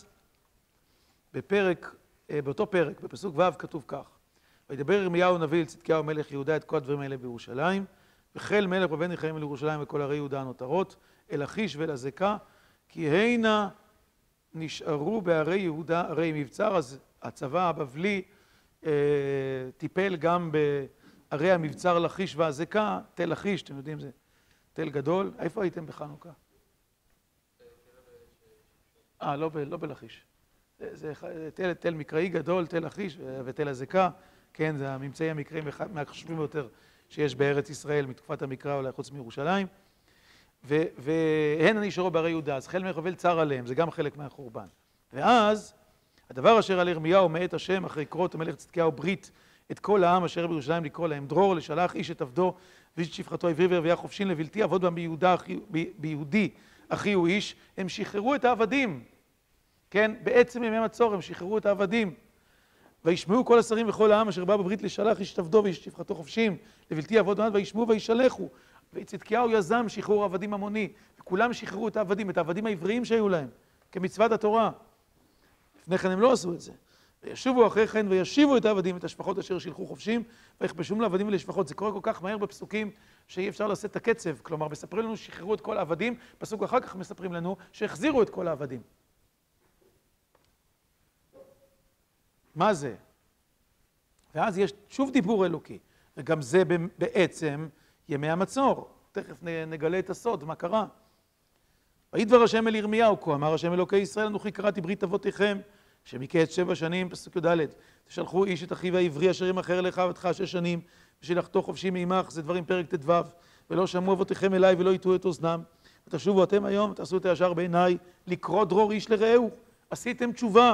באותו פרק, בפסוק ו' כתוב כך, וידבר ירמיהו נביא אל צדקיהו מלך יהודה את כל הדברים האלה בירושלים, וחיל מלך בבן יחיים אל ירושלים וכל ערי יהודה הנותרות, אל לכיש ואל עזקה, כי הנה נשארו בערי יהודה ערי מבצר. אז הצבא הבבלי טיפל גם בערי המבצר לכיש ועזקה, תל לכיש, אתם יודעים, זה תל גדול. איפה הייתם בחנוכה? לא בלכיש. זה תל מקראי גדול, תל לכיש ותל עזקה. כן, זה הממצאים המקראיים מהחשובים ביותר שיש בארץ ישראל מתקופת המקרא אולי חוץ מירושלים. והן נשארו בערי יהודה, אז חיל מלך בבל צר עליהם, זה גם חלק מהחורבן. ואז, הדבר אשר על ירמיהו מאת השם, אחרי קרות המלך צדקיהו ברית את כל העם אשר בירושלים לקרוא להם דרור, לשלח איש את עבדו ואיש את שפחתו עברי ורבייה חופשין לבלתי עבוד בם ביהודי, אחי הוא איש, הם שחררו את העבדים. כן, בעצם ימי מצור הם שחררו את העבדים. וישמעו כל השרים וכל העם אשר בא בברית לשלח איש את עבדו ואיש את שפחתו חופשים לבלתי עבוד בם וישמעו וישלחו. וצדקיהו יזם שחרור עבדים המוני, וכולם שחררו את העבדים העבריים שהיו להם, כמצוות התורה. לפני כן הם לא עשו את זה. וישובו אחרי כן וישיבו את העבדים, את השפחות אשר שילחו חופשים, ויכבשום לעבדים ולשפחות. זה קורה כל כך מהר בפסוקים שאי אפשר לעשות את הקצב. כלומר, מספרים לנו שחררו את כל העבדים, פסוק אחר כך מספרים לנו שהחזירו את כל העבדים. מה זה? ואז יש שוב דיבור אלוקי, וגם זה בעצם ימי המצור. תכף נגלה את הסוד, מה קרה. וידבר השם אל ירמיהו, כה אמר השם אלוקי ישראל, אנוכי קראתי ברית אבותיכם, שמקץ 7 שנים, פסוק י"ד, תשלחו איש את אחיו העברי אשר ימכר לך עבדך 6 שנים, ושילחתו חופשי מעמך, זה דברים פרק ט"ו, ולא שמעו אבותיכם אליי ולא יטעו את אוזנם, ותשובו אתם היום, תעשו את הישר בעיניי, לקרוא דרור איש לרעהו, עשיתם תשובה.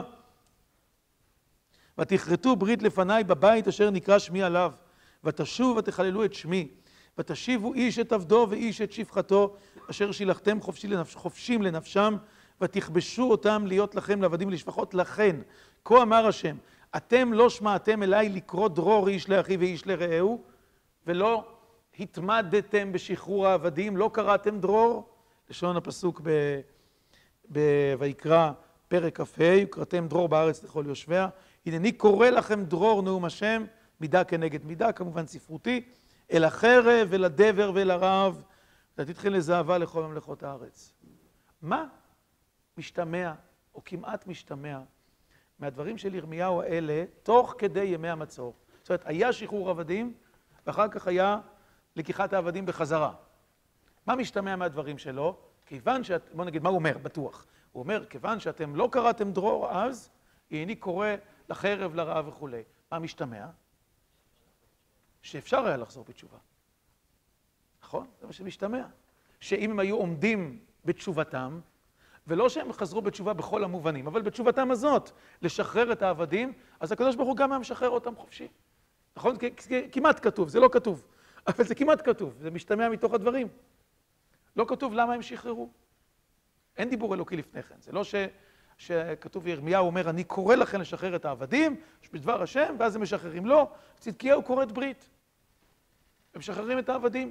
ותכרתו ברית לפניי בבית אשר נקרא שמי עליו, ותשוב ותחללו את שמי. ותשיבו איש את עבדו ואיש את שפחתו, אשר שילחתם חופשים לנפשם, ותכבשו אותם להיות לכם לעבדים ולשפחות. לכן, כה אמר השם, אתם לא שמעתם אליי לקרוא דרור איש לאחי ואיש לרעהו, ולא התמדתם בשחרור העבדים, לא קראתם דרור, לשון הפסוק ויקרא פרק כ"ה, וקראתם דרור בארץ לכל יושביה, הנני קורא לכם דרור נאום השם, מידה כנגד מידה, כמובן ספרותי, אל החרב, אל הדבר ואל הרעב, ותתחיל לזהבה לכל ממלכות הארץ. מה משתמע, או כמעט משתמע, מהדברים של ירמיהו האלה, תוך כדי ימי המצור? זאת אומרת, היה שחרור עבדים, ואחר כך היה לקיחת העבדים בחזרה. מה משתמע מהדברים שלו? כיוון בוא נגיד, מה הוא אומר? בטוח. הוא אומר, כיוון שאתם לא קראתם דרור אז, הנני קורא לחרב, לרעב וכו'. מה משתמע? שאפשר היה לחזור בתשובה. נכון? זה מה שמשתמע. שאם הם היו עומדים בתשובתם, ולא שהם חזרו בתשובה בכל המובנים, אבל בתשובתם הזאת, לשחרר את העבדים, אז הקדוש ברוך הוא גם היה משחרר אותם חופשי. נכון? כמעט כתוב, זה לא כתוב. אבל זה כמעט כתוב, זה משתמע מתוך הדברים. לא כתוב למה הם שחררו. אין דיבור אלוקי לפני כן. זה לא שכתוב ירמיהו אומר, אני קורא לכם לשחרר את העבדים, בדבר השם, ואז הם משחררים. לא, צדקיהו קוראת ברית. הם משחררים את העבדים,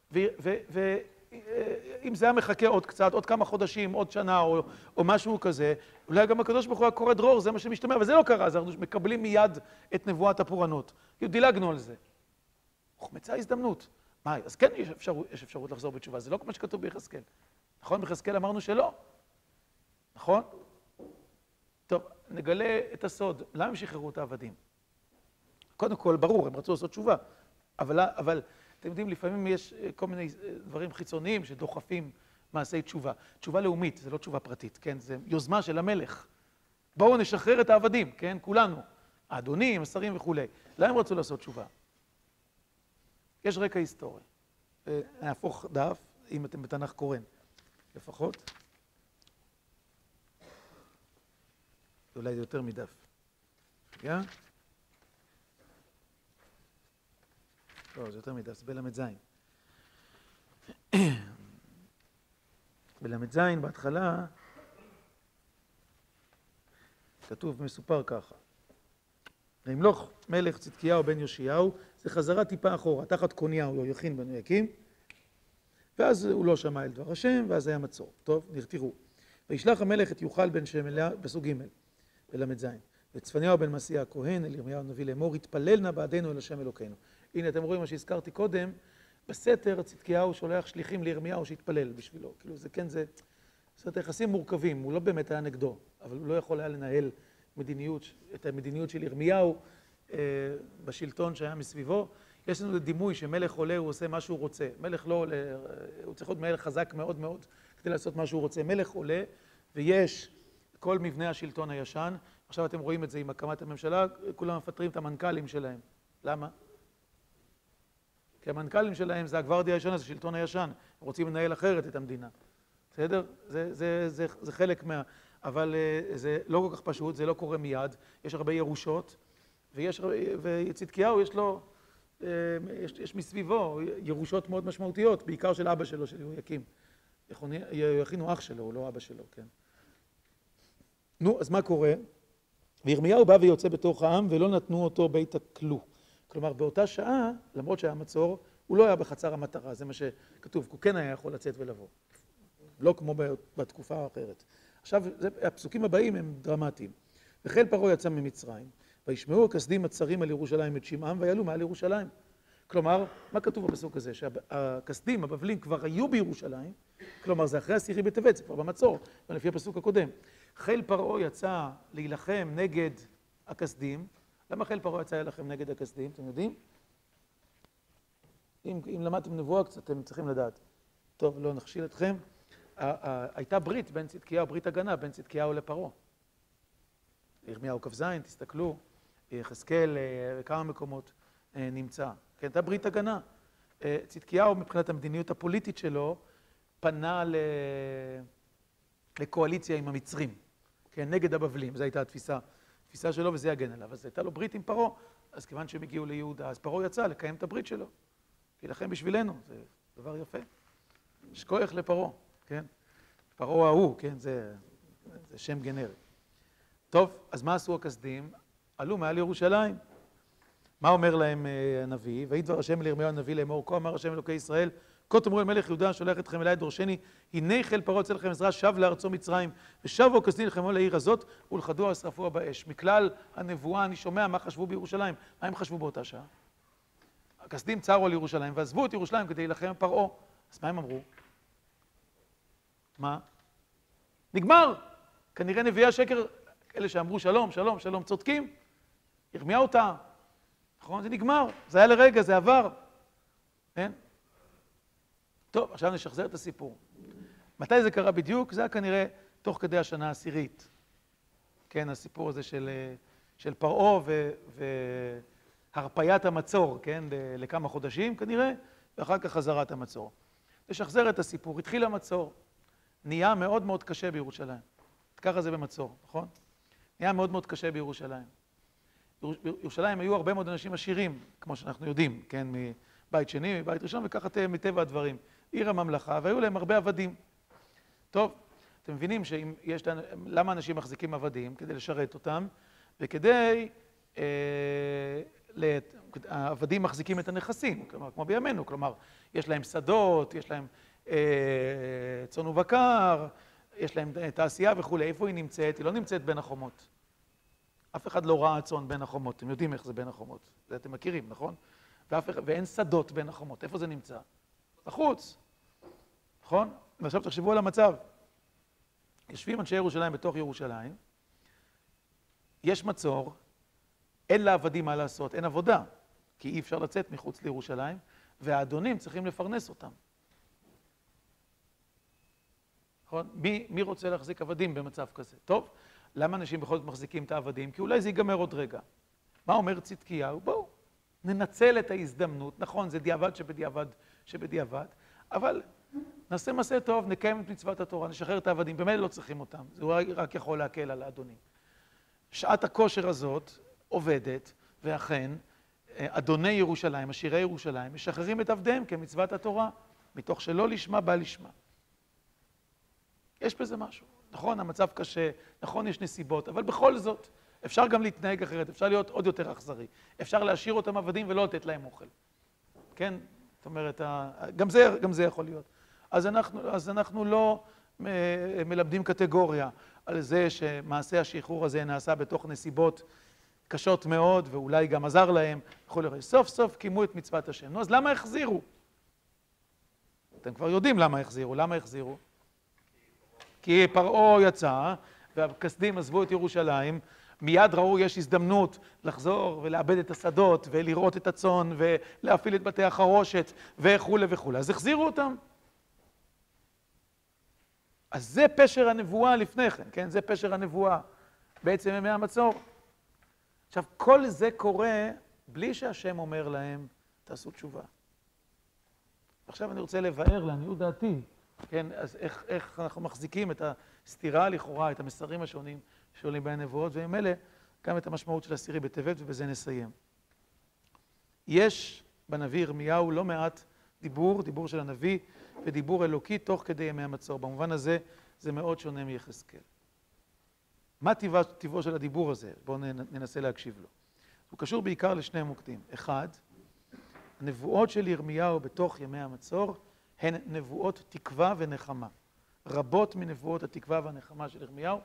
ואם זה היה מחכה עוד קצת, עוד כמה חודשים, עוד שנה, או משהו כזה, אולי גם הקדוש ברוך הוא קורא דרור, זה מה שמשתמע, אבל זה לא קרה, אז אנחנו מקבלים מיד את נבואת הפורענות. כאילו דילגנו על זה. הוחמצה הזדמנות. מה, אז כן יש אפשרות לחזור בתשובה, זה לא כמו שכתוב ביחזקאל. נכון? ביחזקאל אמרנו שלא. נכון? טוב, נגלה את הסוד. למה הם שחררו את העבדים? קודם כל, ברור, הם רצו לעשות תשובה. אבל אתם יודעים, לפעמים יש כל מיני דברים חיצוניים שדוחפים מעשי תשובה. תשובה לאומית, זה לא תשובה פרטית, כן? זה יוזמה של המלך. בואו נשחרר את העבדים, כן? כולנו. האדונים, השרים וכו'. למה הם רצו לעשות תשובה? יש רקע היסטורי. נהפוך דף, אם אתם בתנ"ך קורן, לפחות. אולי זה יותר מדף. רגע. לא, זה יותר מדף, זה בלמד זין. בלמד זין, בהתחלה, כתוב, מסופר ככה. וימלוך מלך צדקיהו בן יאשיהו, זה חזרה טיפה אחורה, תחת קוניהו, יהויכין בן יהויקים, ואז הוא לא שמע אל דבר השם, ואז היה מצור. טוב, תראו. וישלח המלך את יוכל בן שמלה, פסוק ג' בלמד זין. וצפניהו בן מסיה הכהן, אל ירמיהו הנביא לאמור, התפלל נא בעדנו אל השם אלוקינו. הנה, אתם רואים מה שהזכרתי קודם, בסתר צדקיהו שולח שליחים לירמיהו שהתפלל בשבילו. כאילו זה כן, זה... זאת אומרת, היחסים מורכבים, הוא לא באמת היה נגדו, אבל הוא לא יכול היה לנהל את המדיניות של ירמיהו בשלטון שהיה מסביבו. יש לנו דימוי שמלך עולה, הוא עושה מה שהוא רוצה. מלך לא עולה, הוא צריך להיות מלך חזק מאוד מאוד כדי לעשות מה שהוא רוצה. מלך עולה, ויש כל מבנה השלטון הישן. עכשיו אתם רואים את זה עם הקמת הממשלה, כולם מפטרים את המנכ"לים שלהם. למה? כי המנכ"לים שלהם זה הגוורדיה הישנה, זה השלטון הישן. הם רוצים לנהל אחרת את המדינה. בסדר? זה חלק מה... אבל זה לא כל כך פשוט, זה לא קורה מיד. יש הרבה ירושות, וצדקיהו יש לו, יש מסביבו ירושות מאוד משמעותיות, בעיקר של אבא שלו, של יהויקים. יהויכין הוא אח שלו, הוא לא אבא שלו, כן. נו, אז מה קורה? וירמיהו בא ויוצא בתוך העם, ולא נתנו אותו בית הכלוא. כלומר, באותה שעה, למרות שהיה מצור, הוא לא היה בחצר המטרה, זה מה שכתוב, הוא כן היה יכול לצאת ולבוא. לא כמו בתקופה האחרת. עכשיו, הפסוקים הבאים הם דרמטיים. וחיל פרעה יצא ממצרים, וישמעו הכסדים הצרים על ירושלים את שמעם, ויעלו מעל ירושלים. כלומר, מה כתוב בפסוק הזה? שהכסדים, הבבלים, כבר היו בירושלים, כלומר, זה אחרי עשירי בטבת, זה כבר במצור, לפי הפסוק הקודם. חיל פרעה יצא להילחם נגד הכסדים. למה חיל פרעה יצא להילחם נגד הכסדים? אתם יודעים? אם למדתם נבואה קצת, אתם צריכים לדעת. טוב, לא נכשיל אתכם. הייתה ברית בין צדקיהו, ברית הגנה בין צדקיהו לפרעה. ירמיהו כ"ז, תסתכלו, יחזקאל בכמה מקומות נמצא. כן, הייתה ברית הגנה. צדקיהו מבחינת המדיניות הפוליטית שלו פנה לקואליציה עם המצרים, כן, נגד הבבלים, זו הייתה התפיסה שלו וזה יגן עליו. אז הייתה לו ברית עם פרעה, אז כיוון שהם הגיעו ליהודה, אז פרעה יצא לקיים את הברית שלו. להילחם בשבילנו, זה דבר יפה. יש כוח לפרעה, כן? פרעה ההוא, כן? זה שם גנרי. טוב, אז מה עשו הכסדים? עלו מעל ירושלים. מה אומר להם הנביא? ויהי דבר השם לירמיהו הנביא לאמור, כה אמר השם אלוקי ישראל, כה תאמרו אל מלך יהודה שולח אתכם אליי דורשני, הנה חיל פרעה יוצא לכם עזרה, שב לארצו מצרים, ושבו הכסדים נלחמו לעיר הזאת, ולכדוה ושרפוה באש. מכלל הנבואה אני שומע מה חשבו בירושלים. מה הם חשבו באותה שעה? הכסדים צרו על ירושלים, ועזבו את ירושלים כדי להילחם עם פרעה. אז מה הם אמרו? מה? נגמר! כנראה נביאי השקר, אלה שאמרו שלום, שלום, שלום, צודקים. ירמיהו טעה. נכון? זה נגמר. זה היה לרגע, זה עבר. כן? טוב, עכשיו נשחזר את הסיפור. מתי זה קרה בדיוק? זה היה כנראה תוך כדי השנה העשירית. כן, הסיפור הזה של פרעה והרפיית המצור, כן, לכמה חודשים כנראה, ואחר כך חזרת המצור. נשחזר את הסיפור. התחיל המצור. נהיה מאוד מאוד קשה בירושלים. ככה זה במצור, נכון? נהיה מאוד מאוד קשה בירושלים. בירושלים היו הרבה מאוד אנשים עשירים, כמו שאנחנו יודעים, כן, מבית שני, מבית ראשון, וככה מטבע הדברים. עיר הממלכה, והיו להם הרבה עבדים. טוב, אתם מבינים למה אנשים מחזיקים עבדים? כדי לשרת אותם, וכדי... העבדים מחזיקים את הנכסים, כלומר, כמו בימינו, כלומר, יש להם שדות, יש להם צאן ובקר, יש להם תעשייה וכו'. איפה היא נמצאת? היא לא נמצאת בין החומות. אף אחד לא ראה צאן בין החומות. אתם יודעים איך זה בין החומות. זה אתם מכירים, נכון? ואין שדות בין החומות. איפה זה נמצא? בחוץ. נכון? ועכשיו תחשבו על המצב. יושבים אנשי ירושלים בתוך ירושלים, יש מצור, אין לעבדים מה לעשות, אין עבודה, כי אי אפשר לצאת מחוץ לירושלים, והאדונים צריכים לפרנס אותם. נכון? מי רוצה להחזיק עבדים במצב כזה? טוב, למה אנשים בכל זאת מחזיקים את העבדים? כי אולי זה ייגמר עוד רגע. מה אומר צדקיהו? בואו, ננצל את ההזדמנות. נכון, זה דיעבד שבדיעבד, אבל נעשה מעשה טוב, נקיים את מצוות התורה, נשחרר את העבדים. במילא לא צריכים אותם, זה רק יכול להקל על האדונים. שעת הכושר הזאת עובדת, ואכן, אדוני ירושלים, עשירי ירושלים, משחררים את עבדיהם כמצוות התורה, מתוך שלא לשמה בא לשמה. יש בזה משהו. נכון, המצב קשה, נכון, יש נסיבות, אבל בכל זאת, אפשר גם להתנהג אחרת, אפשר להיות עוד יותר אכזרי. אפשר להשאיר אותם עבדים ולא לתת להם אוכל. כן? זאת אומרת, גם זה יכול להיות. אז אנחנו לא מלמדים קטגוריה על זה שמעשה השחרור הזה נעשה בתוך נסיבות קשות מאוד, ואולי גם עזר להם, וכו'. סוף סוף קיימו את מצוות השם. נו, אז למה החזירו? אתם כבר יודעים למה החזירו. למה החזירו? כי פרעה יצא, והכסדים עזבו את ירושלים, מיד ראו יש הזדמנות לחזור ולאבד את השדות, ולראות את הצאן, ולהפעיל את בתי החרושת, וכו' וכו'. אז החזירו אותם. אז זה פשר הנבואה לפני כן, כן? זה פשר הנבואה, בעצם ימי המצור. עכשיו, כל זה קורה בלי שהשם אומר להם, תעשו תשובה. עכשיו אני רוצה לבאר לעניות דעתי, כן? אז איך אנחנו מחזיקים את הסתירה לכאורה, את המסרים השונים שעולים בין נבואות, ועם אלה גם את המשמעות של עשירי בטבת, ובזה נסיים. יש בנביא ירמיהו לא מעט דיבור של הנביא, ודיבור אלוקי תוך כדי ימי המצור. במובן הזה זה מאוד שונה מיחזקאל. מה טיבו של הדיבור הזה? בואו ננסה להקשיב לו. הוא קשור בעיקר לשני מוקדים. אחד, הנבואות של ירמיהו בתוך ימי המצור הן נבואות תקווה ונחמה. רבות מנבואות התקווה והנחמה של ירמיהו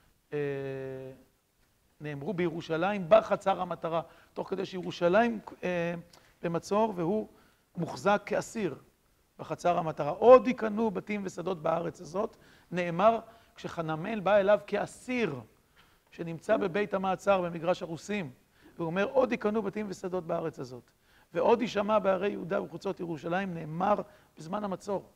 נאמרו בירושלים בחצר המטרה, תוך כדי שירושלים במצור והוא מוחזק כאסיר בחצר המטרה. עוד ייכנו בתים ושדות בארץ הזאת, נאמר כשחנמאל בא אליו כאסיר שנמצא בבית המעצר במגרש הרוסים, והוא אומר עוד ייכנו בתים ושדות בארץ הזאת, ועוד יישמע בערי יהודה ובחוצות ירושלים, נאמר בזמן המצור.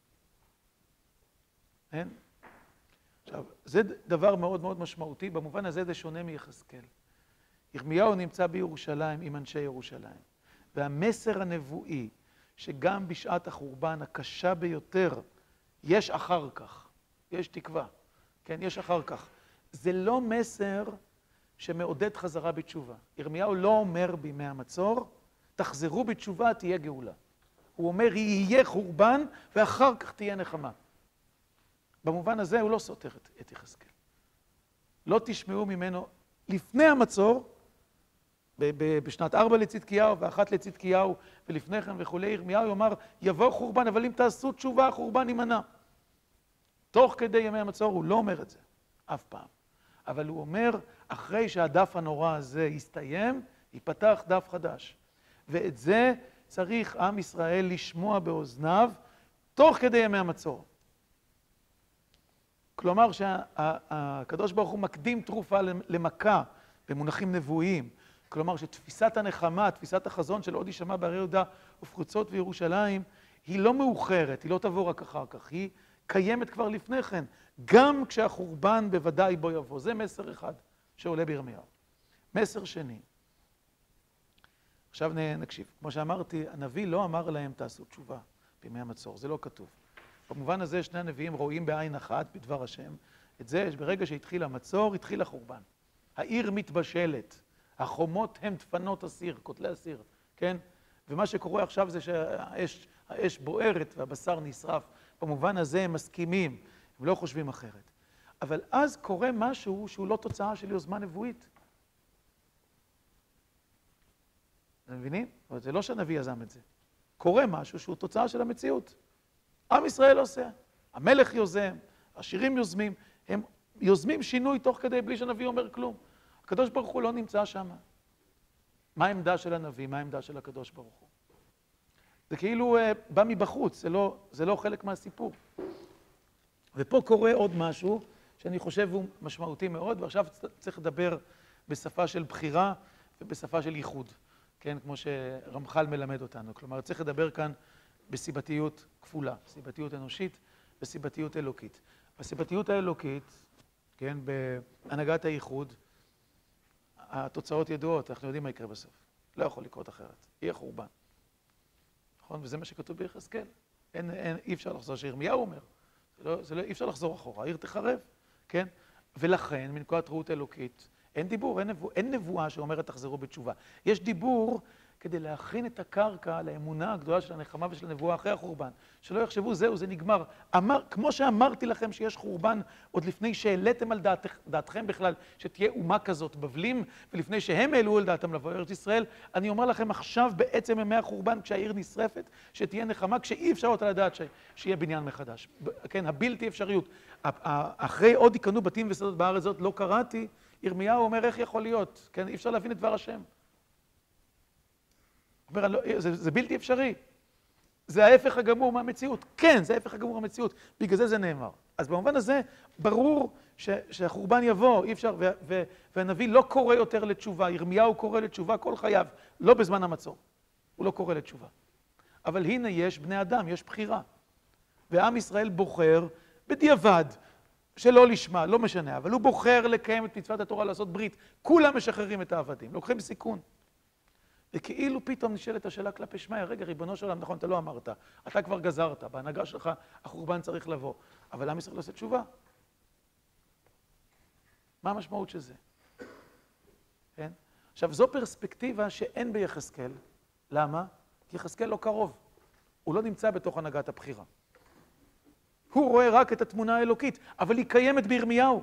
אין? עכשיו, זה דבר מאוד מאוד משמעותי, במובן הזה זה שונה מיחזקאל. ירמיהו נמצא בירושלים עם אנשי ירושלים, והמסר הנבואי שגם בשעת החורבן הקשה ביותר, יש אחר כך, יש תקווה, כן, יש אחר כך. זה לא מסר שמעודד חזרה בתשובה. ירמיהו לא אומר בימי המצור, תחזרו בתשובה, תהיה גאולה. הוא אומר, יהיה חורבן ואחר כך תהיה נחמה. במובן הזה הוא לא סותר את יחזקאל. לא תשמעו ממנו לפני המצור, בשנת 4 לצדקיהו ו1 לצדקיהו ולפני כן וכולי, ירמיהו יאמר, יבוא חורבן, אבל אם תעשו תשובה, החורבן יימנע. תוך כדי ימי המצור הוא לא אומר את זה, אף פעם. אבל הוא אומר, אחרי שהדף הנורא הזה יסתיים, ייפתח דף חדש. ואת זה צריך עם ישראל לשמוע באוזניו, תוך כדי ימי המצור. כלומר שהקדוש ברוך הוא מקדים תרופה למכה במונחים נבואיים. כלומר שתפיסת הנחמה, תפיסת החזון של עוד יישמע בערי יהודה ופרוצות וירושלים, היא לא מאוחרת, היא לא תבוא רק אחר כך, היא קיימת כבר לפני כן, גם כשהחורבן בוודאי בו יבוא. זה מסר אחד שעולה בירמיהו. מסר שני. עכשיו נקשיב. כמו שאמרתי, הנביא לא אמר להם תעשו תשובה בימי המצור, זה לא כתוב. במובן הזה שני הנביאים רואים בעין אחת בדבר השם, את זה שברגע שהתחיל המצור, התחיל החורבן. העיר מתבשלת, החומות הם דפנות הסיר, כותלי הסיר, כן? ומה שקורה עכשיו זה שהאש בוערת והבשר נשרף. במובן הזה הם מסכימים, הם לא חושבים אחרת. אבל אז קורה משהו שהוא לא תוצאה של יוזמה נבואית. אתם מבינים? אבל זה לא שהנביא יזם את זה. קורה משהו שהוא תוצאה של המציאות. עם ישראל עושה, המלך יוזם, השירים יוזמים, הם יוזמים שינוי תוך כדי בלי שהנביא אומר כלום. הקדוש ברוך הוא לא נמצא שם. מה העמדה של הנביא? מה העמדה של הקדוש ברוך הוא? זה כאילו בא מבחוץ, זה לא חלק מהסיפור. ופה קורה עוד משהו שאני חושב הוא משמעותי מאוד, ועכשיו צריך לדבר בשפה של בחירה ובשפה של ייחוד, כן, כמו שרמח"ל מלמד אותנו. כלומר, צריך לדבר כאן בסיבתיות כפולה, סיבתיות אנושית וסיבתיות אלוקית. בסיבתיות האלוקית, כן, בהנהגת הייחוד, התוצאות ידועות, אנחנו יודעים מה יקרה בסוף. לא יכול לקרות אחרת, יהיה חורבן. נכון? וזה מה שכתוב ביחזקאל. אי אפשר לחזור, שירמיהו אומר. אי אפשר לחזור אחורה, העיר תחרב, כן? ולכן, מנקודת ראות אלוקית, אין דיבור, אין נבואה שאומרת תחזרו בתשובה. יש דיבור כדי להכין את הקרקע לאמונה הגדולה של הנחמה ושל הנבואה אחרי החורבן. שלא יחשבו, זהו, זה נגמר. כמו שאמרתי לכם שיש חורבן עוד לפני שהעליתם על דעתכם בכלל שתהיה אומה כזאת בבלים, ולפני שהם העלו על דעתם לבוא ארץ ישראל, אני אומר לכם עכשיו בעצם ימי החורבן, כשהעיר נשרפת, שתהיה נחמה, כשאי אפשר אותה לדעת שיהיה בניין מחדש. כן, הבלתי אפשריות. אחרי עוד יקנו בתים ושדות בארץ זאת, לא קראתי, ירמיהו אומר איך יכול להיות, כן, אי אפשר להבין את דבר השם. זה בלתי אפשרי. זה ההפך הגמור מהמציאות. כן, זה ההפך הגמור מהמציאות. בגלל זה זה נאמר. אז במובן הזה, ברור שהחורבן יבוא, אי אפשר, והנביא לא קורא יותר לתשובה. ירמיהו קורא לתשובה כל חייו, לא בזמן המצור. הוא לא קורא לתשובה. אבל הנה יש בני אדם, יש בחירה. ועם ישראל בוחר בדיעבד, שלא לשמה, לא משנה, אבל הוא בוחר לקיים את מצוות התורה, לעשות ברית. כולם משחררים את העבדים, לוקחים סיכון. וכאילו פתאום נשאלת השאלה כלפי שמיא, רגע, ריבונו של עולם, נכון, אתה לא אמרת, אתה כבר גזרת, בהנהגה שלך החורבן צריך לבוא, אבל עם ישראל לא עושה תשובה. מה המשמעות של זה? כן? עכשיו, זו פרספקטיבה שאין ביחזקאל. למה? כי יחזקאל לא קרוב. הוא לא נמצא בתוך הנהגת הבחירה. הוא רואה רק את התמונה האלוקית, אבל היא קיימת בירמיהו.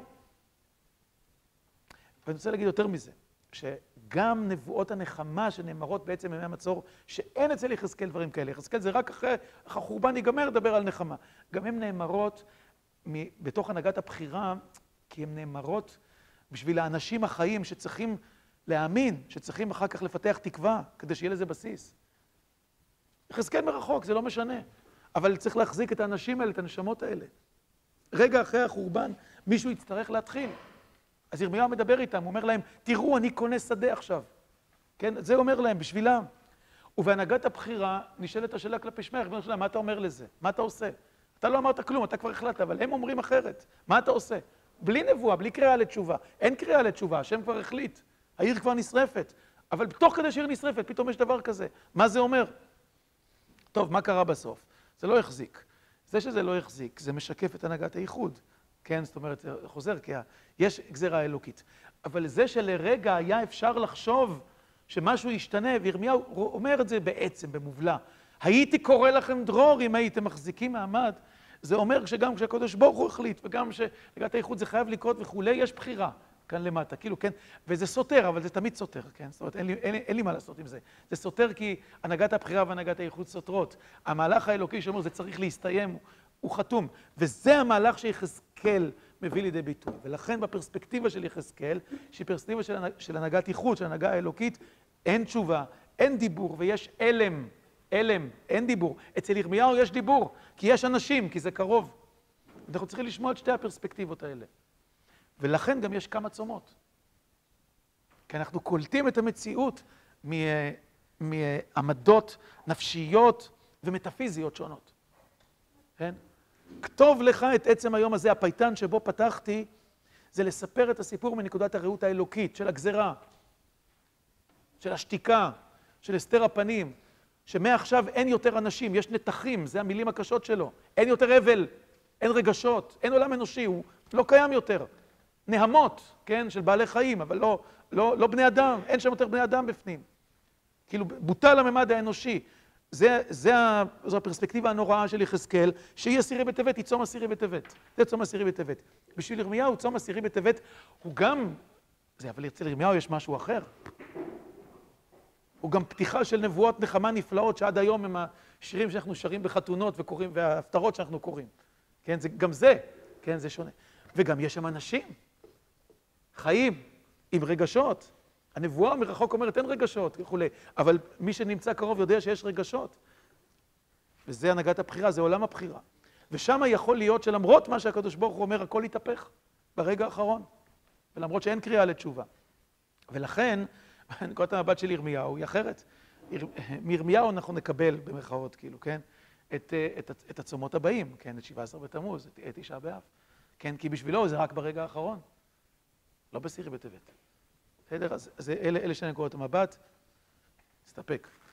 ואני רוצה להגיד יותר מזה, שגם נבואות הנחמה שנאמרות בעצם בימי המצור, שאין אצל יחזקאל דברים כאלה. יחזקאל זה רק אחרי החורבן ייגמר לדבר על נחמה. גם הן נאמרות בתוך הנהגת הבחירה, כי הן נאמרות בשביל האנשים החיים שצריכים להאמין, שצריכים אחר כך לפתח תקווה, כדי שיהיה לזה בסיס. יחזקאל מרחוק, זה לא משנה. אבל צריך להחזיק את האנשים האלה, את הנשמות האלה. רגע אחרי החורבן, מישהו יצטרך להתחיל. אז ירמיהו מדבר איתם, הוא אומר להם, תראו, אני קונה שדה עכשיו. כן? זה אומר להם, בשבילם. ובהנהגת הבחירה, נשאלת השאלה כלפי שמיא, ריבונו של עולם, מה אתה אומר לזה? מה אתה עושה? אתה לא אמרת כלום, אתה כבר החלטת, אבל הם אומרים אחרת. מה אתה עושה? בלי נבואה, בלי קריאה לתשובה. אין קריאה לתשובה, השם כבר החליט. העיר כבר נשרפת. אבל תוך כדי שהעיר נשרפת, פתאום יש דבר כזה. מה זה אומר? טוב, מה קרה בסוף? זה לא החזיק. זה שזה לא החזיק, זה משקף את הנהגת הייחוד. כן, זאת אומרת, זה חוזר, כי יש גזירה אלוקית. אבל זה שלרגע היה אפשר לחשוב שמשהו ישתנה, וירמיהו אומר את זה בעצם, במובלע. הייתי קורא לכם דרור אם הייתם מחזיקים מעמד. זה אומר שגם כשהקדוש ברוך הוא החליט, וגם שהנהגת הייחוד זה חייב לקרות וכולי, יש בחירה. כאן למטה, כאילו, כן, וזה סותר, אבל זה תמיד סותר, כן? זאת אומרת, אין לי מה לעשות עם זה. זה סותר כי הנהגת הבחירה והנהגת הייחוד סותרות. המהלך האלוקי שאומר, זה צריך להסתיים, הוא חתום. וזה המהלך שיחזקאל מביא לידי ביטוי. ולכן בפרספקטיבה של יחזקאל, שהיא פרספקטיבה של הנהגת ייחוד, של הנהגה האלוקית, אין תשובה, אין דיבור, ויש אלם, אין דיבור. אצל ירמיהו יש דיבור, כי יש אנשים, כי זה קרוב. אנחנו צריכים לשמוע את שתי הפרספקטיבות האלה. ולכן גם יש כמה צומות. כי אנחנו קולטים את המציאות מעמדות נפשיות ומטאפיזיות שונות. כן? כתוב לך את עצם היום הזה, הפייטן שבו פתחתי, זה לספר את הסיפור מנקודת הראות האלוקית, של הגזרה, של השתיקה, של הסתר הפנים, שמעכשיו אין יותר אנשים, יש נתחים, זה המילים הקשות שלו. אין יותר אבל, אין רגשות, אין עולם אנושי, הוא לא קיים יותר. נהמות, כן, של בעלי חיים, אבל לא בני אדם, אין שם יותר בני אדם בפנים. כאילו, בוטל הממד האנושי. זו הפרספקטיבה הנוראה של יחזקאל, שהיא עשירי בטבת, היא צום עשירי בטבת. זה צום עשירי בטבת. בשביל ירמיהו, צום עשירי בטבת, הוא גם, אבל אצל ירמיהו יש משהו אחר. הוא גם פתיחה של נבואות נחמה נפלאות, שעד היום הם השירים שאנחנו שרים בחתונות וקוראים, וההפטרות שאנחנו קוראים. כן, גם זה, כן, זה שונה. וגם יש שם אנשים, חיים, עם רגשות. הנבואה מרחוק אומרת, אין רגשות, וכו'. אבל מי שנמצא קרוב יודע שיש רגשות. וזה הנהגת הבחירה, זה עולם הבחירה. ושם יכול להיות שלמרות מה שהקדוש ברוך הוא אומר, הכל יתהפך ברגע האחרון, ולמרות שאין קריאה לתשובה. ולכן, נקודת המבט של ירמיהו היא אחרת. מירמיהו אנחנו נקבל במרכאות, כאילו, כן? את הצומות הבאים, כן? את 17 בתמוז, את תשעה באב. כן? כי בשבילו זה רק ברגע האחרון. לא בעשירי בטבת. בסדר? אז אלה שני נקודות המבט. נסתפק.